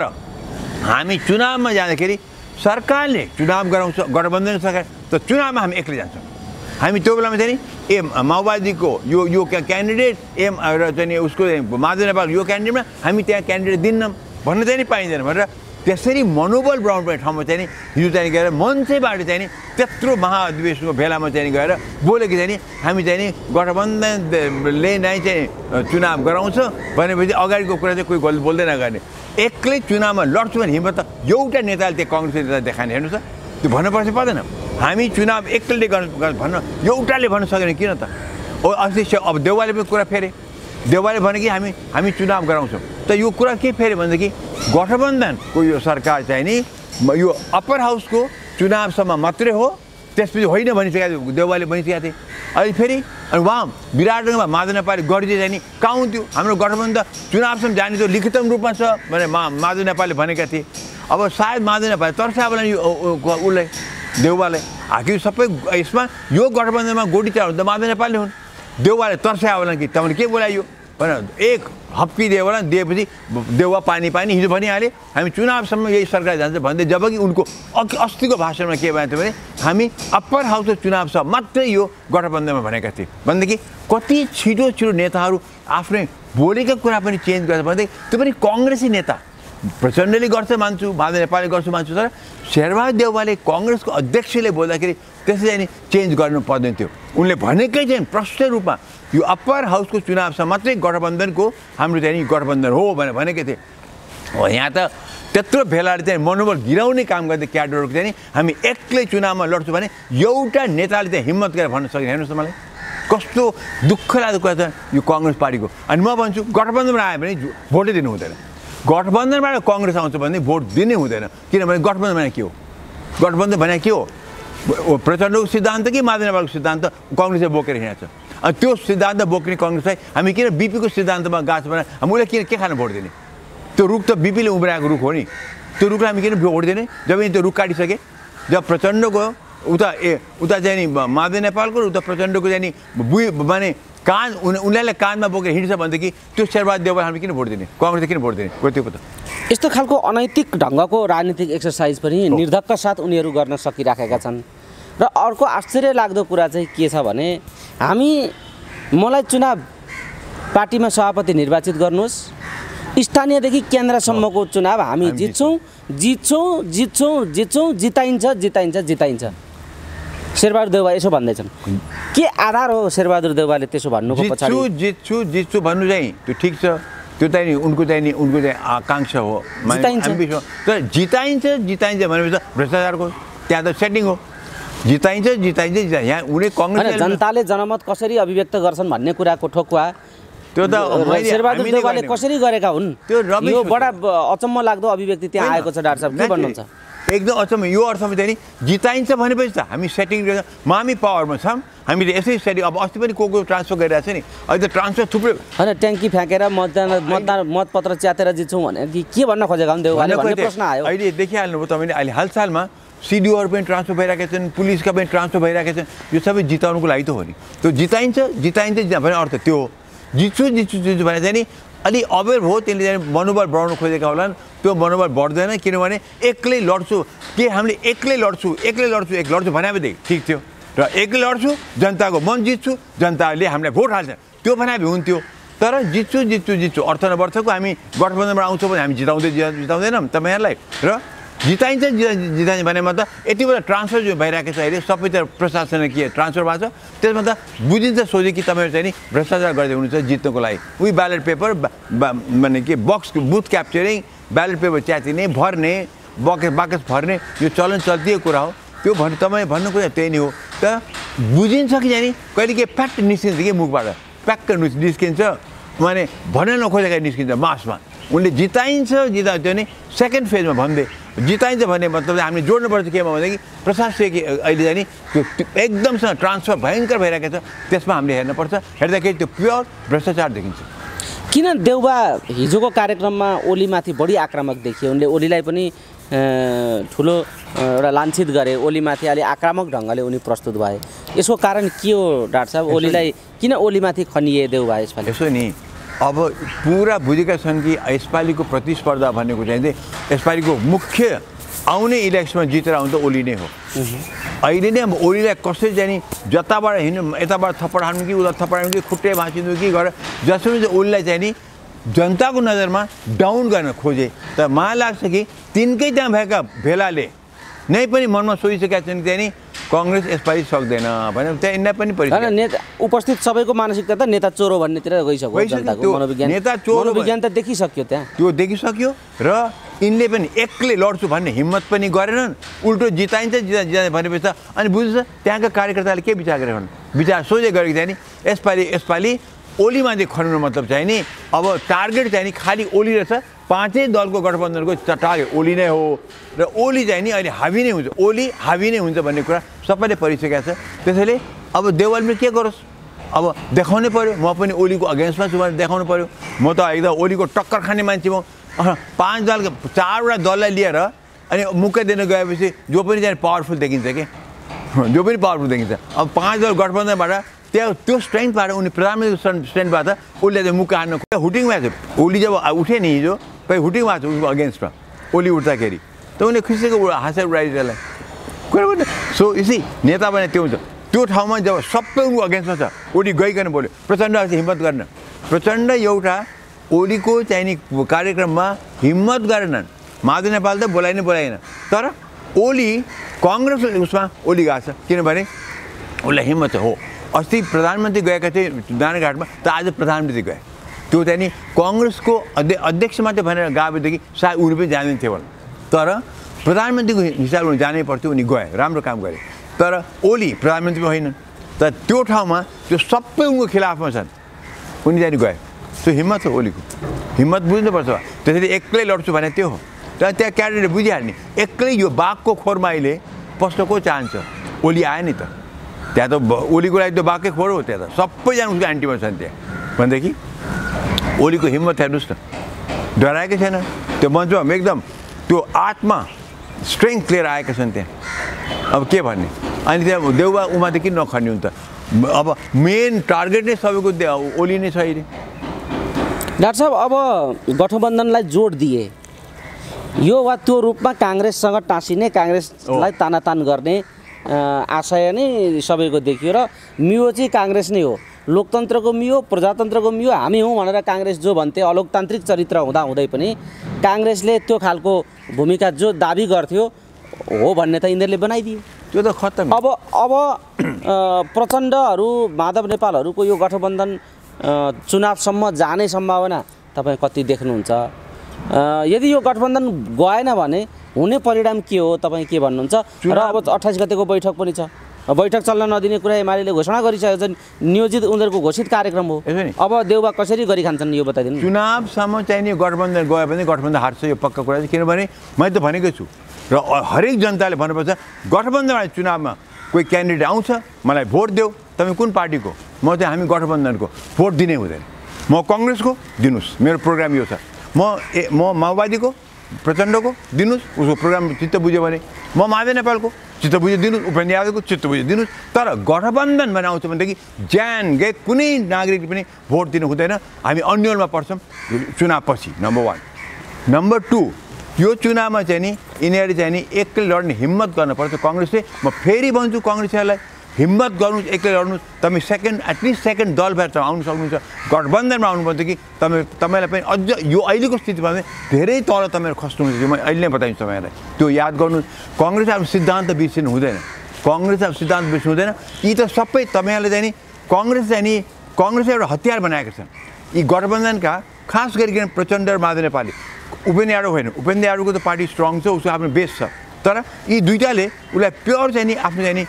हामी चुनावमा जाँदाखेरि सरकारले चुनाव गराउँछ, गठबन्धन सरकार, तर चुनावमा हामी एक्लै जान्छौँ। हामी त्यो बेलामा चाहिँ नि माओवादीको यो क्यान्डिडेट र चाहिँ नि उसको माधव नेपाल यो क्यान्डिडेटमा हामी त्यहाँ क्यान्डिडेट दिन्नौँ भन्न चाहिँ नि पाइँदैन भनेर त्यसरी मनोबल बढाउनु पर्ने ठाउँमा चाहिँ नि हिजो चाहिँ गएर मञ्चैबाट चाहिँ नि त्यत्रो महाअधिवेशनको बेलामा चाहिँ गएर बोलेको चाहिँ नि हामी चाहिँ नि गठबन्धनले नै चाहिँ चुनाव गराउँछ भनेपछि अगाडिको कुरा चाहिँ कोही बोल्दैन गर्ने, एक्लै चुनावमा लड्छु भने हिम्मत त एउटा नेताले त्यो कङ्ग्रेस नेता देखाएन। हेर्नुहोस् त, त्यो भन्नुपर्छ पर्दैन, हामी चुनाव एक्लै भन्न एउटाले भन्न सकेन किन त। अस्ति अब देउवाले पनि कुरा फेरे, देउवाले भने कि हामी चुनाव गराउँछौँ, त यो कुरा के फेरि भनेदेखि गठबन्धनको यो सरकार चाहिँ नि यो अप्पर हाउसको चुनावसम्म मात्रै हो, त्यसपछि होइन भनिसकेको देउवाले भनिसकेको थिए। अहिले फेरि अनि उहाँ विराटनगरमा माधव नेपाली गरिदिए चाहिँ नि कहाँ हुन्थ्यो, हाम्रो गठबन्धन चुनावसम्म जाने त्यो लिखितम रूपमा छ भने माधव नेपालले भनेका थिए। अब सायद माधव नेपाली तर्स्या होला यो उसलाई देउवालाई, आखिर सबै यसमा यो गठबन्धनमा गोडी चढाउनु त माधव नेपालले हुन्, देउवाले तर्स्या होला कि तपाईँले के बोलायो भनेर एक हप्की देउवालाई दिएपछि देउवा पानी हिजो भनिहाले हामी चुनावसम्म यही सरकार जान्छ भन्दै, जबकि उनको अस्तिको भाषणमा के भनेको थियो भने हामी अप्पर हाउसको चुनावसम्म मात्रै यो गठबन्धनमा भनेका थिए भनेदेखि कति छिटो नेताहरू आफ्नै बोलेका कुरा पनि चेन्ज गर्छ भनेदेखि त्यो पनि कङ्ग्रेसी नेता प्रचण्डले गर्छ मान्छु, माधव नेपालले गर्छु मान्छु, तर शेरबहादुर देउवाले कङ्ग्रेसको अध्यक्षले बोल्दाखेरि त्यसै चाहिँ नि चेन्ज गर्नु पर्दैन थियो उनले भनेकै चाहिँ प्रष्ट रूपमा यो अप्पर हाउसको चुनावसम्म मात्रै गठबन्धनको हाम्रो चाहिँ नि गठबन्धन हो भनेर भनेकै थिए हो यहाँ त त्यत्रो भेलाले चाहिँ मनोबल गिराउने काम गर्दै क्याडरहरूको चाहिँ नि हामी एक्लै चुनावमा लड्छौँ भने एउटा नेताले चाहिँ हिम्मत गरेर भन्न सकेन हेर्नुहोस् त मलाई कस्तो दुःख लाग्दो कुरा छ यो काङ्ग्रेस पार्टीको अनि म भन्छु गठबन्धनमा आयो भने भोटै दिनु हुँदैन गठबन्धनबाट काङ्ग्रेस आउँछ भने भोट दिनै हुँदैन किनभने गठबन्धन भने के हो गठबन्धन भने के हो प्रचण्डको सिद्धान्त कि माधव नेपालको सिद्धान्त काङ्ग्रेसले बोकेर हिँडेको छ अनि त्यो सिद्धान्त बोक्ने काङ्ग्रेसलाई हामी किन बिपीको सिद्धान्तमा गएको छ भने हामी उसलाई किन के खान भोट दिने त्यो रुख त बिपीले उम्राएको रुख हो नि त्यो रुखलाई हामी किन भोट दिने जब त्यो रुख काटिसके जब प्रचण्डको उता चाहिँ नि माधव नेपालको उता प्रचण्डको चाहिँ नि माने कान उनीहरूलाई कानमा बोकेर हिँड्छ भनेदेखि त्यो शेरबहादुर देउवा हामी किन भोट दिने काङ्ग्रेसले किन भोट दिने त्यो पो त यस्तो खालको अनैतिक ढङ्गको राजनीतिक एक्सर्साइज पनि निर्धक्क साथ उनीहरू गर्न सकिराखेका छन् र अर्को आश्चर्य लाग्दो कुरा चाहिँ के छ भने मलाई चुनाव पार्टीमा सभापति निर्वाचित गर्नुहोस् स्थानीयदेखि केन्द्रसम्मको चुनाव हामी जित्छौँ जिताइन्छ शेरबहादुर देउवा यसो भन्दैछन् के आधार हो शेरबहादुर देउवाले त्यसो भन्नुको पछाडि जित्छु भन्नु चाहिँ त्यो ठिक छ त्यो चाहिँ उनको चाहिँ आकाङ्क्षा हो तर जिताइन्छ भनेपछि भ्रष्टाचारको त्यहाँ त सेटिङ हो जिताइन्छ यहाँ उनी काङ्ग्रेस जनताले जनमत कसरी अभिव्यक्त गर्छन् भन्ने कुराको ठोकुवा त्यो त शेरबहादुर देउवाले कसरी गरेका हुन् यो बडा अचम्म लाग्दो अभिव्यक्ति त्यहाँ आएको छ डाक्टर साहब के भन्नुहुन्छ एकदम अचम्म यो अर्थमा चाहिँ नि जिताइन्छ भनेपछि त हामी सेटिङ हामी पावरमा छौँ हामीले यसै सेटिङ अब अस्ति पनि को ट्रान्सफर गरिरहेको छ नि अहिले त ट्रान्सफर थुप्रै होइन ट्याङ्की फ्याँकेर मतपत्र च्यातेर जित्छौँ भने के भन्न खोजेका हुन् देउवाले भन्ने प्रश्न आयो अहिले देखिहाल्नुभयो तपाईँले अहिले हालसालमा सिडिओहरू पनि ट्रान्सफर भइरहेका छन् पुलिसका पनि ट्रान्सफर भइरहेका छन् यो सबै जिताउनुको लागि त हो नि त्यो जिताइन्छ भने अर्थ त्यो हो जित्छु भने चाहिँ नि अलि अवेर हो त्यसले चाहिँ मनोबल बढाउनु खोजेका होलान् त्यो मनोबल बढ्दैन किनभने एक्लै लड्छु के हामीले एक्लै लड्छु भनेदेखि ठिक थियो र एक्लै लड्छु जनताको मन जित्छु जनताले हामीलाई भोट हाल्छ त्यो भने हुन्थ्यो तर जित्छु अर्थ नवर्थको हामी गठबन्धनबाट आउँछौँ भने हामी जिताउँदैनौँ तपाईँहरूलाई र जिताइन्छ भनेमा त यति बेला ट्रान्सफर जो भइरहेको छ अहिले सबै त प्रशासनिक ट्रान्सफर भएको छ त्यसमा त बुझिन्छ सोझे कि तपाईँहरू चाहिँ नि भ्रष्टाचार गर्दै हुनुहुन्छ जित्नुको लागि उही ब्यालेट पेपर माने के box booth capturing ballot paper च्यातिने भर्ने बाकस भर्ने यो चलन चल्तीको कुरा हो त्यो तपाईँ भन्नु कुरा त्यही नै हो त बुझिन्छ कि जाने कहिले के फ्याक्ट निस्किन्छ कि मुखबाट प्याक्क निस्किन्छ माने भन्न नखोजेका निस्किन्छ मासमा उनले जिताइन्छ त्यो नि सेकेन्ड फेजमा भन्दै जिताइन्छ भन्ने मतलब हामीले जोड्नुपर्छ केमा भनेदेखि प्रशासनिक अहिले चाहिँ नि त्यो एकदमसँग ट्रान्सफर भयङ्कर भइरहेको छ त्यसमा हामीले हेर्नुपर्छ हेर्दाखेरि त्यो प्योर भ्रष्टाचार देखिन्छ किन देउवा हिजोको कार्यक्रममा ओलीमाथि बढी आक्रामक देखियो उनले ओलीलाई पनि ठुलो एउटा लान्छित गरे ओलीमाथि अलि आक्रामक ढङ्गले उनी प्रस्तुत भए यसको कारण के हो डाक्टर साहब ओलीलाई किन ओलीमाथि खनिए देउवा यसपालि यसो नि अब पुरा बुझेका छन् कि यसपालिको प्रतिस्पर्धा भनेको चाहिँ यसपालिको मुख्य आउने इलेक्सनमा जितेर आउनु त ओली नै हो अहिले नै अब ओलीलाई कसरी चाहिँ नि जताबाट हिँड्नु यताबाट थप्पड हान्नु कि उता थप्पड हान्नु कि खुट्टे भाँचिनु कि गरेर जसरी चाहिँ ओलीलाई चाहिँ नि जनताको नजरमा डाउन गर्न खोजे त मलाई लाग्छ कि तिनकै त्यहाँ भएका भेलाले नै पनि मनमा सोचिसकेका छन् कि चाहिँ नि काङ्ग्रेस यसपालि सक्दैन भने त्यहाँ यिनीलाई पनि नेता उपस्थित सबैको मानसिकता त नेता चोरो भन्नेतिर गइसक्यो जनताको मनोविज्ञान त देखिसक्यो त्यहाँ त्यो देखिसक्यो र यिनले पनि एक्लै लड्छु भन्ने हिम्मत पनि गरेनन् उल्टो जिताइन्छ भनेपछि त अनि बुझ्छ त्यहाँका कार्यकर्ताले के विचार गरेका हुन् विचार सोझै गरेको थियो नि यसपालि ओलीमा चाहिँ खन्नु मतलब चाहिँ नि अब टार्गेट चाहिँ नि खालि ओली रहेछ पाँचै दलको गठबन्धनको टार्गेट ओली नै हो र ओली चाहिँ नि अहिले हावी नै हुन्छ ओली हावी नै हुन्छ भन्ने कुरा सबैले परिसकेको छ त्यसैले अब देउवालले के गरोस् अब देखाउनै पऱ्यो म पनि ओलीको अगेन्स्टमा छु भनेर देखाउनु पऱ्यो म त एकदम ओलीको टक्कर खाने मान्छे म 5 दलको 4वटा दललाई लिएर अनि मुक्का दिन गएपछि जो पनि चाहिँ पावरफुल देखिन्छ कि जो पनि पावरफुल देखिन्छ अब 5 दल गठबन्धनबाट त्यो स्ट्रेन्थबाट उनी प्रधानमन्त्री स्ट्रेन्थबाट ओलीले चाहिँ मुक्का हान्नु हुटिङमा छ ओली जब उठे नि हिजो पहिले हुटिङमा छ उसको अगेन्स्टमा ओली उठ्दाखेरि त उनीहरूले खुसीको हाँसेर उडाइदिएलाई कुरा गर्नु सो यसै नेता भने त्यो हुन्छ त्यो ठाउँमा जब सबै उनको अगेन्स्टमा छ ओली गइकन बोल्यो प्रचण्ड हिम्मत गर्न प्रचण्ड एउटा ओलीको चाहिने कार्यक्रममा हिम्मत गरेनन् माधव नेपाल त बोलाइन तर ओली काङ्ग्रेस उसमा ओली गएको छ किनभने उसलाई हिम्मत छ। हो अस्ति प्रधानमन्त्री गएका थिए दानाघाटमा त आज प्रधानमन्त्री गए। त्यो चाहिँ नि काङ्ग्रेसको अध्यक्ष मात्रै भनेर गएदेखि सायद उनी पनि जाँदैन थियो होला, तर प्रधानमन्त्रीको हिसाबले जानै पर्थ्यो। उनी गए, राम्रो काम गरे। तर ओली प्रधानमन्त्री पनि होइनन्, तर त्यो ठाउँमा त्यो सबै उनको खिलाफमा छन्, उनी चाहिँ गए। त्यो हिम्मत हो ओलीको, हिम्मत बुझ्नुपर्छ। त्यसरी एक्लै लड्छु भने त्यो हो। तर त्यहाँ क्याडेटले बुझिहाल्ने एक्लै यो बाघको खोरमा अहिले पस्न को चाहन्छ। ओली आयो नि त त्यहाँ, त ओलीको लागि त्यो बाघकै खोर हो त्यहाँ, त सबैजना उसको एन्टीमा छन् त्यहाँ भनेदेखि ओलीको हिम्मत हेर्नुहोस् न, डराएकै छैन। त्यो मञ्चमा एकदम त्यो आत्मा स्ट्रेङ्थ लिएर आएका छन् त्यहाँ। अब के भन्ने, अनि त्यहाँ देउबा उमाले किन नखर्ने हुन्छ। अब मेन टार्गेट नै सबैको ओली नै छ अहिले। डाक्टर साहब अब गठबन्धनलाई जोड दिए यो वा त्यो रूपमा काङ्ग्रेससँग टाँसिने, काङ्ग्रेसलाई तानातान गर्ने आशय नै सबैको देखियो र मियो चाहिँ काङ्ग्रेस नै हो। लोकतन्त्रको मियो, प्रजातन्त्रको मियो हामी हौँ भनेर काङ्ग्रेस जो भन्थे, अलोकतान्त्रिक चरित्र हुँदाहुँदै पनि काङ्ग्रेसले त्यो खालको भूमिका जो दाबी गर्थ्यो हो भन्ने त यिनीहरूले बनाइदियो। त्यो त खत्तम। अब प्रचण्डहरू, माधव नेपालहरूको यो गठबन्धन चुनावसम्म जाने सम्भावना तपाईँ कति देख्नुहुन्छ? यदि यो गठबन्धन गएन भने हुने परिणाम के हो, तपाईँ के भन्नुहुन्छ? र अब 28 गतेको बैठक पनि छ, बैठक चल्न नदिने कुरा एमाले घोषणा गरिसकेको छ, नियोजित उनीहरूको घोषित कार्यक्रम हो। अब देउबा कसरी गरिखान्छन् यो बताइदिनु। चुनावसम्म चाहिने गठबन्धन गयो भने गठबन्धन हार्छ, यो पक्का कुरा छ। किनभने मैले त भनेकै छु र हरेक जनताले भन्नुपर्छ, गठबन्धनमा चुनावमा कोही क्यान्डिडेट आउँछ मलाई भोट देऊ, तपाईँ कुन पार्टीको, म चाहिँ हामी गठबन्धनको, भोट दिनै हुँदैन। म कङ्ग्रेसको दिनुहोस्, मेरो प्रोग्राम यो छ। म माओवादीको प्रचण्डको दिनुहोस्, उसको प्रोग्राम चित्त बुझ्यो भने। म माधव नेपालको चित्त बुझ्यो दिनुहोस्, उपेन्द्र यादवको चित्त बुझ्यो दिनुहोस्। तर गठबन्धन भने आउँछ भनेदेखि ज्यान गए कुनै नागरिक पनि भोट दिनु हुँदैन। हामी अन्यलमा पर्छौँ चुनावपछि, नम्बर 1। नम्बर 2, यो चुनावमा चाहिँ नि यिनीहरूले चाहिँ नि एक्लै लड्ने हिम्मत गर्नुपर्छ काङ्ग्रेसले। म फेरि भन्छु काङ्ग्रेसलाई, हिम्मत गर्नुहोस्, एक्लै लड्नुहोस्। तपाईँ एटलिस्ट सेकेन्ड दल भएर आउनु सक्नुहुन्छ। गठबन्धनमा आउनुपर्छ कि तपाईँलाई पनि अझ यो अहिलेको स्थितिमा धेरै तल तपाईँहरू खस्नुहुन्छ। यो म अहिले नै बताइदिन्छु तपाईँलाई, त्यो याद गर्नुहोस्। काङ्ग्रेस अब सिद्धान्त बिर्सिनु हुँदैन, काङ्ग्रेस अब सिद्धान्त बिर्सिनु हुँदैन। यी त सबै तपाईँहरूले चाहिँ नि काङ्ग्रेस एउटा हतियार बनाएका छन्। यी गठबन्धनका खास गरिकन प्रचण्ड र माधव नेपाली, उपेन्द्र यादव होइन, उपेन्द्र यादवको त पार्टी स्ट्रङ छ, उसको आफ्नो बेस छ। तर यी दुईटाले उसलाई प्योर चाहिँ नि आफ्नो चाहिँ नि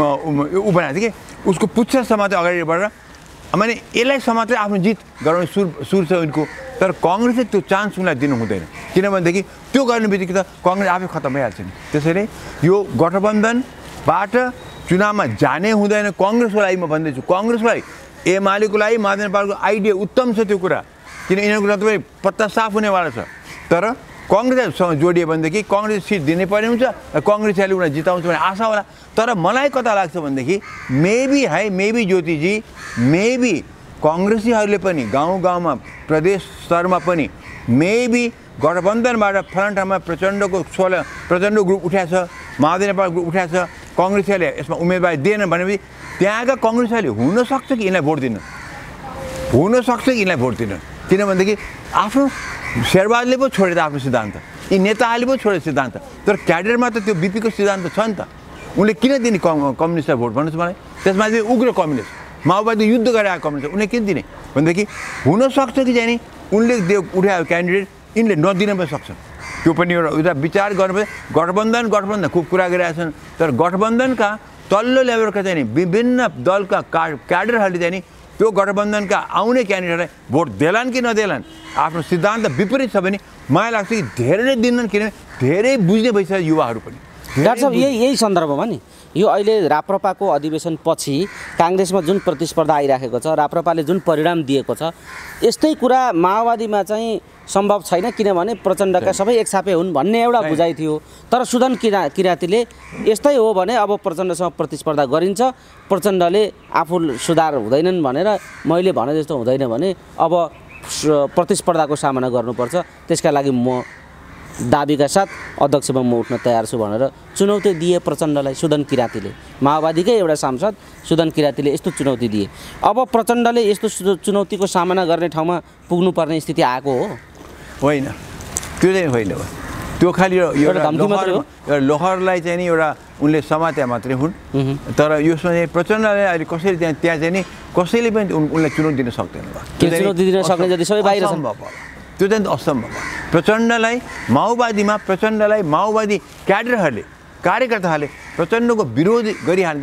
ऊ बनाएको थियो कि उसको पुच्छर समातेर अगाडि बढेर माने यसलाई समातेर आफ्नो जित गराउने सुर छ उनको। तर काङ्ग्रेसले त्यो चान्स उनलाई दिनु हुँदैन, किनभनेदेखि त्यो गर्ने बित्तिकै त काङ्ग्रेस आफै खत्तम भइहाल्छ नि। त्यसैले यो गठबन्धनबाट चुनावमा जाने हुँदैन काङ्ग्रेसको लागि। म भन्दैछु काङ्ग्रेसको लागि, एमालेको लागि माधव नेपालको आइडिया उत्तम छ त्यो कुरा, किन यिनीहरूको तपाईँ पत्ता साफ हुनेवाला छ। तर काङ्ग्रेससँग जोडियो भनेदेखि काङ्ग्रेस सिट दिनै पर्ने हुन्छ, काङ्ग्रेसले उनीलाई जिताउँछ भन्ने आशा होला। तर मलाई कता लाग्छ भनेदेखि मेबी ज्योतिजी, मेबी काङ्ग्रेसीहरूले पनि गाउँ गाउँमा प्रदेश स्तरमा पनि मेबी गठबन्धनबाट फलाना ठाउँमा प्रचण्ड ग्रुप उठाएको छ, माधव नेपाल ग्रुप उठाएको छ, काङ्ग्रेसीहरूले यसमा उम्मेदवारी दिएन भनेपछि त्यहाँका काङ्ग्रेसीहरूले हुनसक्छ कि यिनलाई भोट दिनु, हुनसक्छ कि यिनलाई भोट दिनु। किनभनेदेखि आफ्नो शेरबहादुरले पो छोडेर आफ्नो सिद्धान्त, यी नेताहरूले पो छोडेर सिद्धान्त। तर क्याडरमा त त्यो बिपीको सिद्धान्त छ नि त, उनले किन दिने कम्युनिस्टलाई भोट भन्नुहोस् मलाई। त्यसमा चाहिँ उग्र कम्युनिस्ट, माओवादी युद्ध गरेर आएको कम्युनिस्ट, उनले किन दिने भनेदेखि हुनसक्छ कि चाहिँ नि उनले उठाएको क्यान्डिडेट यिनले नदिन पनि सक्छ। त्यो पनि एउटा विचार गर्नुपर्छ। गठबन्धन खुब कुरा गरिरहेका छन्, तर गठबन्धनका तल्लो लेभलका चाहिँ नि विभिन्न दलका क्याडरहरूले चाहिँ नि त्यो गठबन्धनका आउने क्यान्डिडेटलाई भोट देलान् कि नदेलान्, आफ्नो सिद्धान्त विपरीत छ भने मलाई लाग्छ कि धेरै नै दिन्नन्, किनभने धेरै बुझ्ने भइसक्यो युवाहरू पनि। डाक्टर साहब यही सन्दर्भमा नि यो अहिले राप्रपाको अधिवेशन पछि काङ्ग्रेसमा जुन प्रतिस्पर्धा आइराखेको छ, राप्रपाले जुन परिणाम दिएको छ, यस्तै कुरा माओवादीमा चाहिँ सम्भव छैन, किनभने प्रचण्डका सबै एकछापे हुन् भन्ने एउटा बुझाइ थियो। तर सुदन किरातीले यस्तै हो भने अब प्रचण्डसँग प्रतिस्पर्धा गरिन्छ, प्रचण्डले आफू सुधार हुँदैनन् भनेर मैले भने जस्तो हुँदैन भने अब प्रतिस्पर्धाको सामना गर्नुपर्छ, त्यसका लागि म दाबीका साथ अध्यक्षमा म उठ्न तयार छु भनेर चुनौती दिए प्रचण्डलाई सुदन किरातीले। माओवादीकै एउटा सांसद सुदन किरातीले यस्तो चुनौती दिए। अब प्रचण्डले यस्तो चुनौतीको सामना गर्ने ठाउँमा पुग्नुपर्ने स्थिति आएको हो? होइन, त्यो चाहिँ होइन। त्यो खालि एउटा धम्की मात्रै हो। एउटा लोहरलाई चाहिँ नि एउटा उनले समाते मात्रै हुन्। तर यसमा चाहिँ प्रचण्डले अहिले कसरी त्यहाँ चाहिँ नि कसैले पनि उनलाई चुनौती दिन सक्दैन। चुनौती दिन सक्ने जति सबै बाहिर छन्। त्यो चाहिँ असम्भव। प्रचण्डलाई माओवादी क्याडरहरूले कार्यकर्ताहरूले प्रचण्डको विरोध गरिहाल्न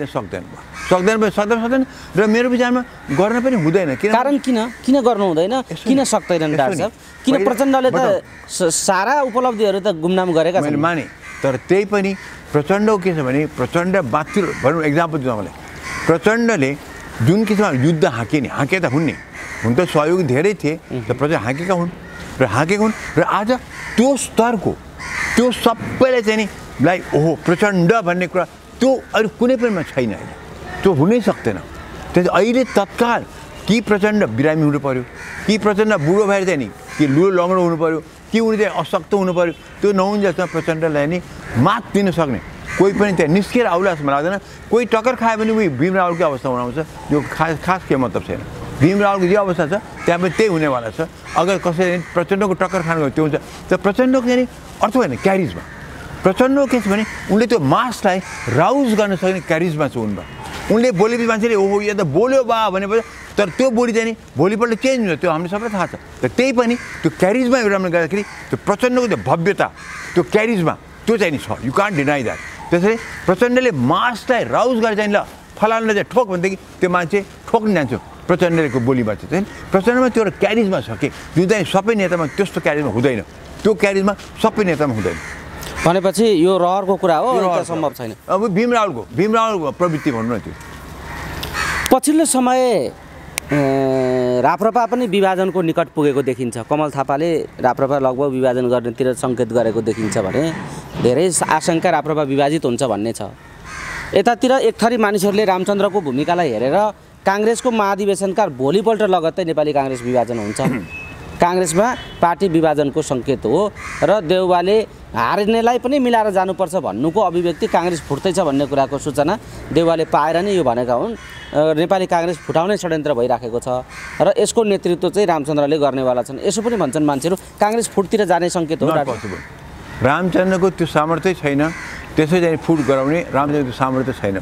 सक्दैन र मेरो विचारमा गर्न पनि हुँदैन। कारण किन गर्नु हुँदैन, किन सक्दैनन् डाक्टर साहब? किन प्रचण्डले त सारा उपलब्धिहरू त गुमनाम गरेका छन्। मैले माने, तर त्यही पनि प्रचण्डको के छ भने प्रचण्ड माथि भनौँ एक्जाम्पल दिउँ मलाई, प्रचण्डले जुन किसिममा युद्ध हाके त हुन् नि, हुन त सहयोग धेरै थिए त प्रचण्ड हाकेका हुन् र आज त्यो स्तरको त्यो सबैले चाहिँ नि लाई ओहो प्रचण्ड भन्ने कुरा त्यो अरू कुनै पनि छैन। अहिले त्यो हुनै सक्दैन। त्यसै अहिले तत्काल कि प्रचण्ड बिरामी हुनु पऱ्यो, कि प्रचण्ड बुढो भएर चाहिँ नि कि लुलो लङ्गडो हुनु पऱ्यो, कि उनी चाहिँ अशक्त हुनु पऱ्यो। त्यो नहुन्जेलसम्म प्रचण्डलाई नि मात दिन सक्ने कोही पनि त्यहाँ निस्केर आउला जस्तो मलाई लाग्दैन। कोही टक्कर खायो भने उही भीम रावलको अवस्था हुन आउँछ। यो खास के मतलब छैन। भीम रावलको जे अवस्था छ त्यहाँ पनि त्यही हुनेवाला छ। अगर कसैले प्रचण्डको टक्कर खानु त्यो हुन्छ। तर प्रचण्डको चाहिँ अर्थ होइन क्यारिजमा। प्रचण्डको के छ भने उनले त्यो मासलाई राउज गर्न सक्ने क्यारिजमा छ उनमा। उनले बोलेपछि मान्छेले ओहो यो त बोल्यो बा भनेपछि, तर त्यो बोली चाहिँ नि भोलिपल्ट चेन्ज हुन्छ। त्यो हामीले सबैलाई थाहा छ। तर त्यही पनि त्यो क्यारिजमा एउटामा गर्दाखेरि त्यो प्रचण्डको त्यो भव्यता त्यो क्यारिजमा त्यो चाहिँ नि छ। You can't deny that. त्यसैले प्रचण्डले मासलाई राउज गरेर चाहिँ ल फलानलाई चाहिँ ठोक भनेदेखि त्यो मान्छे ठोक्न जान्छ। प्रचण्डको बोलीमा चाहिँ प्रचण्डमा त्यो एउटा क्यारिजमा छ कि जुन चाहिँ सबै नेतामा त्यस्तो क्यारिजमा हुँदैन। त्यो क्यारिजमा सबै नेतामा हुँदैन। भनेपछि यो रहरको कुरा हो, सम्भव छैन। अब भीम रावलको प्रवृत्ति भन्नु न। त्यो पछिल्लो समय राप्रपा पनि विभाजनको निकट पुगेको देखिन्छ। कमल थापाले राप्रपा लगभग विभाजन गर्नेतिर सङ्केत गरेको देखिन्छ भने धेरै आशंका राप्रपा विभाजित हुन्छ भन्ने छ। यतातिर एक थरी मानिसहरूले रामचन्द्रको भूमिकालाई हेरेर काङ्ग्रेसको महाधिवेशनका भोलिपल्ट लगत्तै नेपाली काङ्ग्रेस विभाजन हुन्छ, काङ्ग्रेसमा पार्टी विभाजनको सङ्केत हो र देउवाले हार्नेलाई पनि मिलाएर जानुपर्छ भन्नुको अभिव्यक्ति काङ्ग्रेस फुट्दैछ भन्ने कुराको सूचना देउवाले पाएर नै यो भनेका हुन्। नेपाली काङ्ग्रेस फुटाउने षड्यन्त्र भइराखेको छ र यसको नेतृत्व चाहिँ रामचन्द्रले गर्नेवाला छन्। यसो पनि भन्छन् मान्छेहरू काङ्ग्रेस फुटतिर जाने सङ्केत हो। रामचन्द्रको त्यो सामर्थ्य छैन, त्यसै चाहिँ फुट गराउने रामचन्द्रको सामर्थ्य छैन।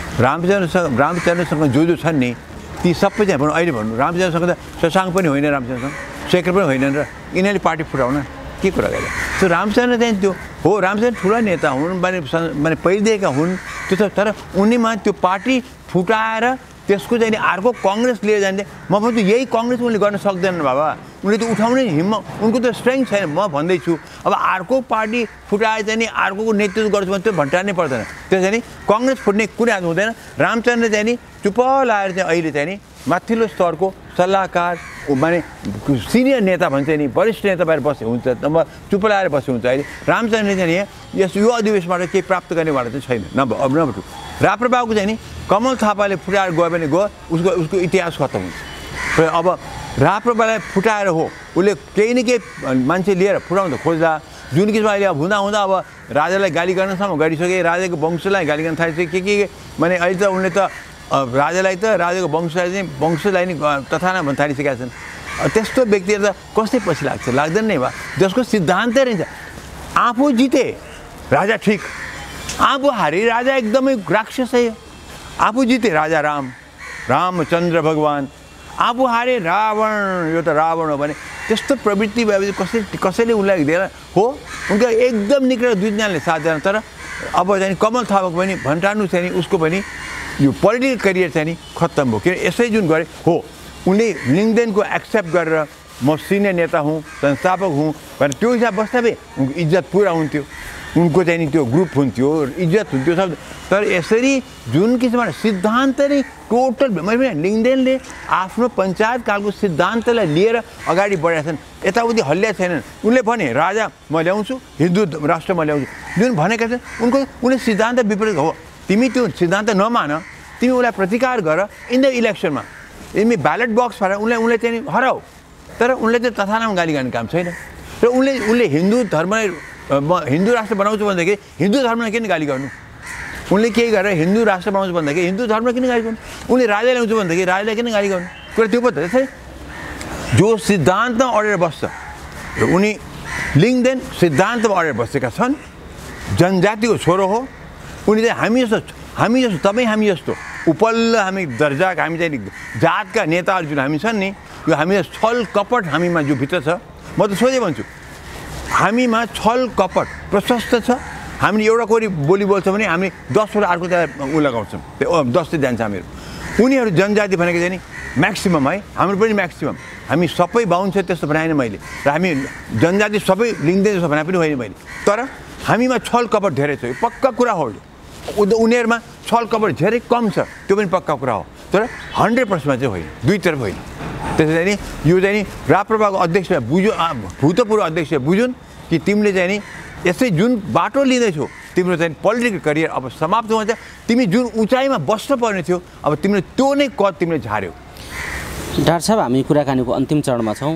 रामचन्द्रसँग जो छन् नि ती सबै चाहिँ अहिले भन्नु रामचन्द्रसँग त शशाङ्क पनि होइन, रामचन्द्रसँग शेखर पनि होइनन् र यिनीहरूले पार्टी फुटाउन के कुरा गरे। त्यो रामचन्द्र चाहिँ त्यो हो, रामचन्द्र ठुला नेता हुन् माने पहिलेदेखिका हुन्। त्यो त तर उनीमा त्यो पार्टी फुटाएर त्यसको चाहिँ अर्को कङ्ग्रेस लिएर जाने म भन्छु यही कङ्ग्रेस उनले गर्न सक्दैनन् बाबा। उनले त्यो उठाउने हिम्मत उनको त स्ट्रेङ्थ छैन। म भन्दैछु अब अर्को पार्टी फुटाए चाहिँ नि अर्कोको नेतृत्व गर्छु भने त्यो भट्टार्नै पर्दैन। त्यो चाहिँ नि कङ्ग्रेस फुट्ने कुनै हात हुँदैन। रामचन्द्र चाहिँ नि चुप लाएर चाहिँ अहिले चाहिँ नि माथिल्लो स्तरको सल्लाहकार माने सिनियर नेता भन्छ नि वरिष्ठ नेता भएर बसे हुन्छ, चुप लाएर बसे हुन्छ। अहिले रामचन्द्रले चाहिँ यो अधिवेशनबाट केही प्राप्त गर्नेवाला चाहिँ छैन। नभए राप्रपाको चाहिँ नि कमल थापाले फुटाएर गयो भने गयो, उसको इतिहास खत्तम हुन्छ। र अब राप्रपालाई फुटाएर हो उसले केही न केही मान्छे लिएर फुटाउन त खोज्दा जुन किसिममा अहिले अब हुँदा अब राजालाई गाली गर्नसम्म गरिसके, राजाको वंशलाई गाली गर्न थालिसके के माने अहिले त उनले त राजालाई त राजाको वंशलाई नि तथाना भन्न थालिसकेका छन्। त्यस्तो व्यक्तिहरू त कसै पछि लाग्दैन नै भए। जसको सिद्धान्तै रहन्छ आफू जिते राजा ठिक, आफू हारे राजा एकदमै राक्षसै हो। आफू जिते राजा रामचन्द्र भगवान्, आफू हारे रावण, यो त रावण हो भने त्यस्तो प्रवृत्ति भएपछि कसैले उसलाई दिएर हो उनका एकदम निकट दुईजनाले साथजना। तर अब चाहिँ कमल थापाको पनि भन्टानु चाहिँ नि उसको पनि यो पोलिटिकल करियर चाहिँ नि खत्तम भयो। किन यसै जुन गरे हो उनले लिङ्कडेनको एक्सेप्ट गरेर म सिनियर नेता हुँ, संस्थापक हुँ भनेर त्यो हिसाब बस्दा भए उनको इज्जत पुरा हुन्थ्यो, उनको चाहिँ नि त्यो ग्रुप हुन्थ्यो, इज्जत हुन्थ्यो सब। तर यसरी जुन किसिमबाट सिद्धान्त नै टोटल लिङ्कडेनले आफ्नो पञ्चायत कालको सिद्धान्तलाई लिएर अगाडि बढेका छन्, यताउति हल्ल्या छैनन्। उनले भने राजा म ल्याउँछु, हिन्दू राष्ट्र म ल्याउँछु, जुन भनेका छन् उनले सिद्धान्त विपरीत हो। तिमी त्यो सिद्धान्त नमान, तिमी उसलाई प्रतिकार गर इन द इलेक्सनमा, तिमी ब्यालेट बक्स भएर उनले चाहिँ हराऊ। तर उनले चाहिँ तथानाम गाली गर्ने काम छैन। र उनले हिन्दू धर्मलाई म हिन्दू राष्ट्र बनाउँछु भन्दाखेरि हिन्दू धर्मलाई किन गाली गर्नु? उनले केही गरेर हिन्दू राष्ट्र बनाउँछु भन्दाखेरि हिन्दू धर्मलाई किन गाली गर्नु? उनले राजा ल्याउँछु भन्दाखेरि राजालाई किन गाली गर्नु? कुरा त्यो पो त। त्यसै जो सिद्धान्तमा अडेर बस्छ र उनी लिङ्गदेन सिद्धान्तमा अडेर बसेका छन्। जनजातिको छोरो हो उनी चाहिँ हामी जस्तो तपाईँ हामी जस्तो उपल्लो हामी दर्जाका हामी चाहिँ जातका नेताहरू जुन हामी छन् नि यो हामी छल कपट हामीमा जो भित्र छ। म त सोझै भन्छु हामीमा छल कपट प्रशस्त छ। हामीले एउटा कोही बोली बोल्छौँ भने हामी 10 अर्को त्यहाँ उ लगाउँछौँ 10 चाहिँ जान्छ हामीहरू। उनीहरू जनजाति भनेको चाहिँ नि म्याक्सिमम है हाम्रो पनि म्याक्सिमम हामी सबै बाहुन छ त्यस्तो बनाएन मैले र हामी जनजाति सबै लिङ्गदेन जस्तो भने पनि होइन मैले। तर हामीमा छल कपट धेरै छ यो पक्का कुरा हो। उनीहरूमा छल कपट धेरै कम छ त्यो पनि पक्का कुरा हो। तर 100%मा चाहिँ होइन दुईतर्फ होइन। त्यसैले नि यो चाहिँ नि राप्रपाको अध्यक्ष बुझ्यो भूतपूर्व अध्यक्ष बुझुन् कि तिमीले चाहिँ नि यसै जुन बाटो लिँदैछौ तिम्रो चाहिँ पोलिटिकल करियर अब समाप्त हुन्छ। तिमी जुन उचाइमा बस्न पर्ने थियो अब तिमीले त्यो नै कद तिमीले झार्यौ। डाक्टर साहब हामी कुराकानीको अन्तिम चरणमा छौँ।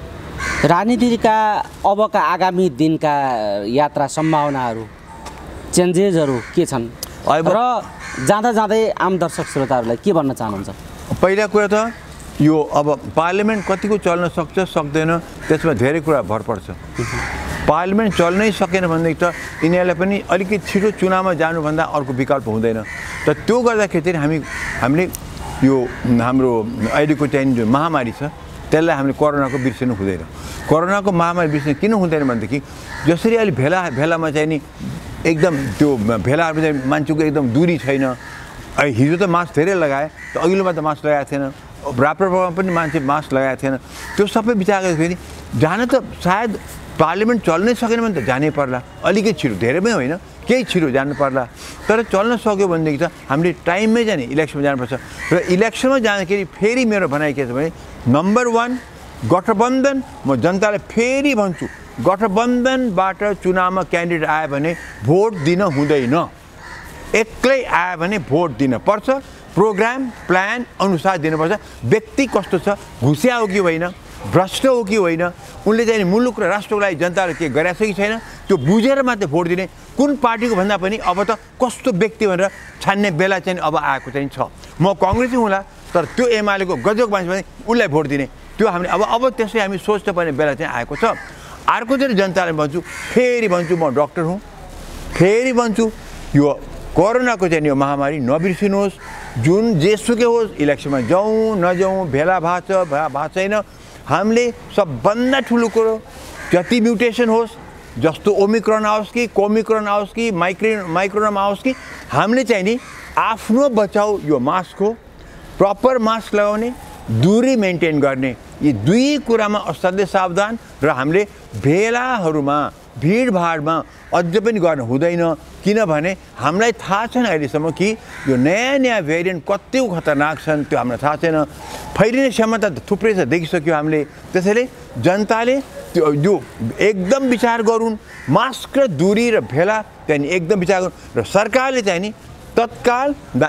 राजनीतिका अबका आगामी दिनका यात्रा सम्भावनाहरू चेन्जेसहरू के छन् र जाँदा जाँदै आम दर्शक श्रोताहरूलाई के भन्न चाहनुहुन्छ? पहिला कुरा त यो अब पार्लियामेन्ट कतिको चल्न सक्छ सक्दैन त्यसमा धेरै कुरा भर पर्छ। पार्लियामेन्ट चल्नै सकेन भनेदेखि त यिनीहरूलाई पनि अलिकति छिटो चुनावमा जानुभन्दा अर्को विकल्प हुँदैन। त त्यो गर्दाखेरि चाहिँ हामीले यो हाम्रो अहिलेको चाहिँ जुन महामारी छ त्यसलाई हामीले कोरोनाको बिर्सिनु हुँदैन। कोरोनाको महामारी बिर्सिनु किन हुँदैन भनेदेखि जसरी अहिले भेलामा चाहिँ नि एकदम त्यो भेलाहरू चाहिँ मान्छेको एकदम दूरी छैन। हिजो त मास्क धेरै लगाए त अघिल्लोमा त मास्क लगाएको थिएन। राप्रपामा पनि मान्छे मास्क लगाएको थिएन। त्यो सबै विचार गर्दाखेरि जान त सायद पार्लियामेन्ट चल्नै सकेन भने त जानै पर्ला अलिकति छिटो धेरै पनि होइन केही छिटो जानु पर्ला। तर चल्न सक्यो भनेदेखि त हामीले टाइममै जाने इलेक्सनमा जानुपर्छ। र इलेक्सनमा जाँदाखेरि फेरि मेरो भनाइ के छ भने नम्बर 1 गठबन्धन म जनतालाई फेरि भन्छु गठबन्धनबाट चुनावमा क्यान्डिडेट आयो भने भोट दिन हुँदैन। एक्लै आयो भने भोट दिन पर्छ। प्रोग्राम प्लान अनुसार दिनुपर्छ। व्यक्ति कस्तो छ घुसिया हो कि होइन भ्रष्ट हो कि होइन उनले चाहिँ मुलुक र राष्ट्रको लागि जनताले के गरेछ कि छैन त्यो बुझेर मात्रै भोट दिने। कुन पार्टीको भन्दा पनि अब त कस्तो व्यक्ति भनेर छान्ने बेला चाहिँ अब आएको चाहिँ छ। म कङ्ग्रेसै हुँला तर त्यो एमालेको गजब मान्छे भने उनलाई भोट दिने त्यो हामीले अब त्यसै हामी सोच्न पर्ने बेला चाहिँ आएको छ। अर्को चाहिँ जनतालाई भन्छु फेरि भन्छु म डक्टर हुँ फेरि भन्छु यो कोरोनाको चाहिँ यो महामारी नबिर्सिनुहोस्। जुन जेसुकै होस् इलेक्सनमा जाउँ नजाउँ भेला भएको छैन। हामीले सबभन्दा ठुलो कुरो जति म्युटेसन होस् जस्तो ओमिक्रोन आओस् कि कोमिक्रोन आओस् कि माइक्रोन आओस् कि हामीले चाहिँ नि आफ्नो बचाउ यो मास्क हो। प्रपर मास्क लगाउने दूरी मेन्टेन गर्ने यी दुई कुरामा असाध्यै सावधान र हामीले भेलाहरूमा भिडभाडमा अझ पनि गर्न हुँदैन। किनभने हामीलाई थाहा छैन अहिलेसम्म कि यो नयाँ भेरिएन्ट कति खतरनाक छन् त्यो हामीलाई थाहा छैन। फैलिने क्षमता थुप्रै छ देखिसक्यो हामीले। त्यसैले जनताले त्यो जो एकदम विचार गरून् मास्क र दूरी र भेला त्यहाँदेखि एकदम विचार गरून् र सरकारले चाहिँ नि तत्काल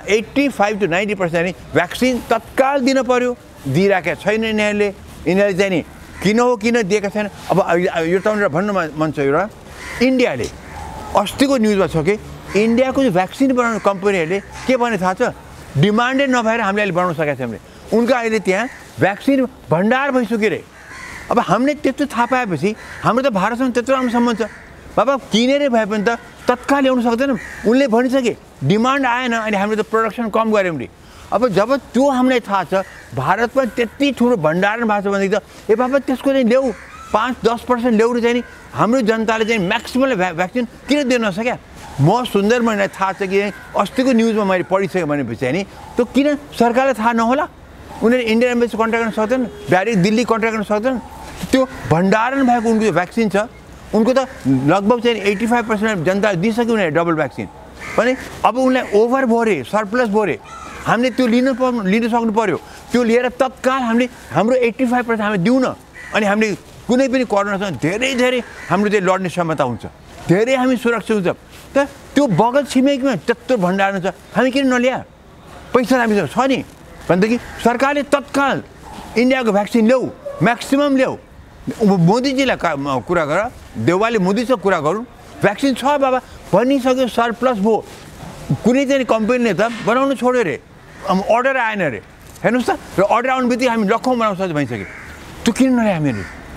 85 to 90% नि भ्याक्सिन तत्काल दिन पर्यो। दिइराखेका छैन यिनीहरूले चाहिँ नि किन हो किन दिएका छैन। अब यो तपाईँलाई भन्नु मन छ एउटा इन्डियाले अस्तिको न्युजमा छ कि इन्डियाको जो भ्याक्सिन बनाउने कम्पनीहरूले के भने थाहा छ डिमान्डै नभएर हामीले अहिले बनाउन सकेका थियौँ। उनका अहिले त्यहाँ भ्याक्सिन भण्डार भइसक्यो रे। अब हामीले त्यस्तो थाहा पाएपछि हाम्रो त भारतसँग त्यत्रो राम्रो सम्बन्ध छ। बाबा किनेरै भए पनि त तत्काल ल्याउनु सक्दैनौँ। उनले भनिसके डिमान्ड आएन अनि हामीले त प्रोडक्सन कम गऱ्यौँ नि। अब जब त्यो हामीलाई थाहा छ भारतमा त्यति ठुलो भण्डारण भएको छ भनेदेखि त ए बाबा त्यसको चाहिँ ल्याऊ 5-10% ल्याउनु चाहिँ नि हाम्रो जनताले चाहिँ म्याक्सिमल भ्याक्सिन किन दिन नसक्या। म सुन्दर मलाई थाहा छ कि अस्तिको न्युजमा मैले पढिसकेँ भनेपछि नि त्यो किन सरकारलाई थाहा नहोला। उनीहरू इन्डियन एम्बेसी कन्ट्याक्ट गर्न सक्दैन डाइरेक्ट दिल्ली कन्ट्याक्ट गर्न सक्दैन। त्यो भण्डारण भएको उनको जो भ्याक्सिन छ उनको त लगभग चाहिँ 85% जनताले दिइसक्यो उनीहरूले डबल भ्याक्सिन भने अब उनलाई ओभर भयो रे सरप्लस भयो रे। हामीले त्यो लिन सक्नु पर्यो। त्यो लिएर तत्काल हामीले हाम्रो 85% हामीले दिउँ न अनि हामीले कुनै पनि कोरोनासँग धेरै हाम्रो चाहिँ लड्ने क्षमता हुन्छ धेरै हामी सुरक्षित हुन्छ। त त्यो बगल छिमेकीमा त्यत्रो भण्डारण छ हामी किन नल्या पैसा हामीसँग छ नि भनेदेखि सरकारले तत्काल इन्डियाको भ्याक्सिन ल्याऊ म्याक्सिमम ल्याऊ। मोदीजीलाई कुरा गर देवालले मोदीसँग कुरा गरौँ भ्याक्सिन छ बाबा भनिसक्यो सरप्लस भयो। कुनै चाहिँ कम्पनीले त बनाउनु छोड्यो रे अर्डर आएन अरे हेर्नुहोस् त। र अर्डर आउनु बित्तिकै हामी लखौँ बनाउन सक्छ भइसक्यो। त्यो किन नल्याए हामीहरू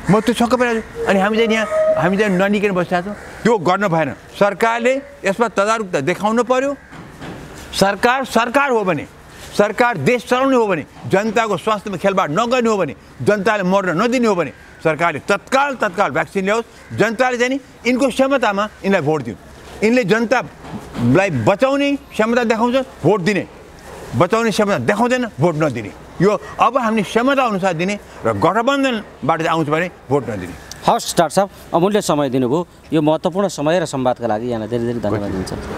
म त्यो छक्क परेको छु। अनि हामी चाहिँ ननिकन बसिरहेको छौँ, त्यो गर्न भएन। सरकारले यसमा तदारुकता देखाउनु पर्यो। सरकार हो भने, सरकार देश चलाउने हो भने, जनताको स्वास्थ्यमा खेलबाड नगर्ने हो भने, जनताले मर्न नदिने हो भने सरकारले तत्काल भ्याक्सिन ल्याओस्। जनताले चाहिँ नि यिनको क्षमतामा यिनलाई भोट दिउँ। यिनले जनतालाई बचाउने क्षमता देखाउँछ, भोट दिने। बचाउने क्षमता देखाउँदैन, भोट नदिने। यो अब हामीले क्षमता अनुसार दिने र गठबन्धनबाट आउँछ भने भोट नदिने। हवस् डाक्टर साहब, अमूल्य समय दिनुभयो। यो महत्त्वपूर्ण समय र संवादका लागि यहाँलाई धेरै धेरै धन्यवाद दिन्छ।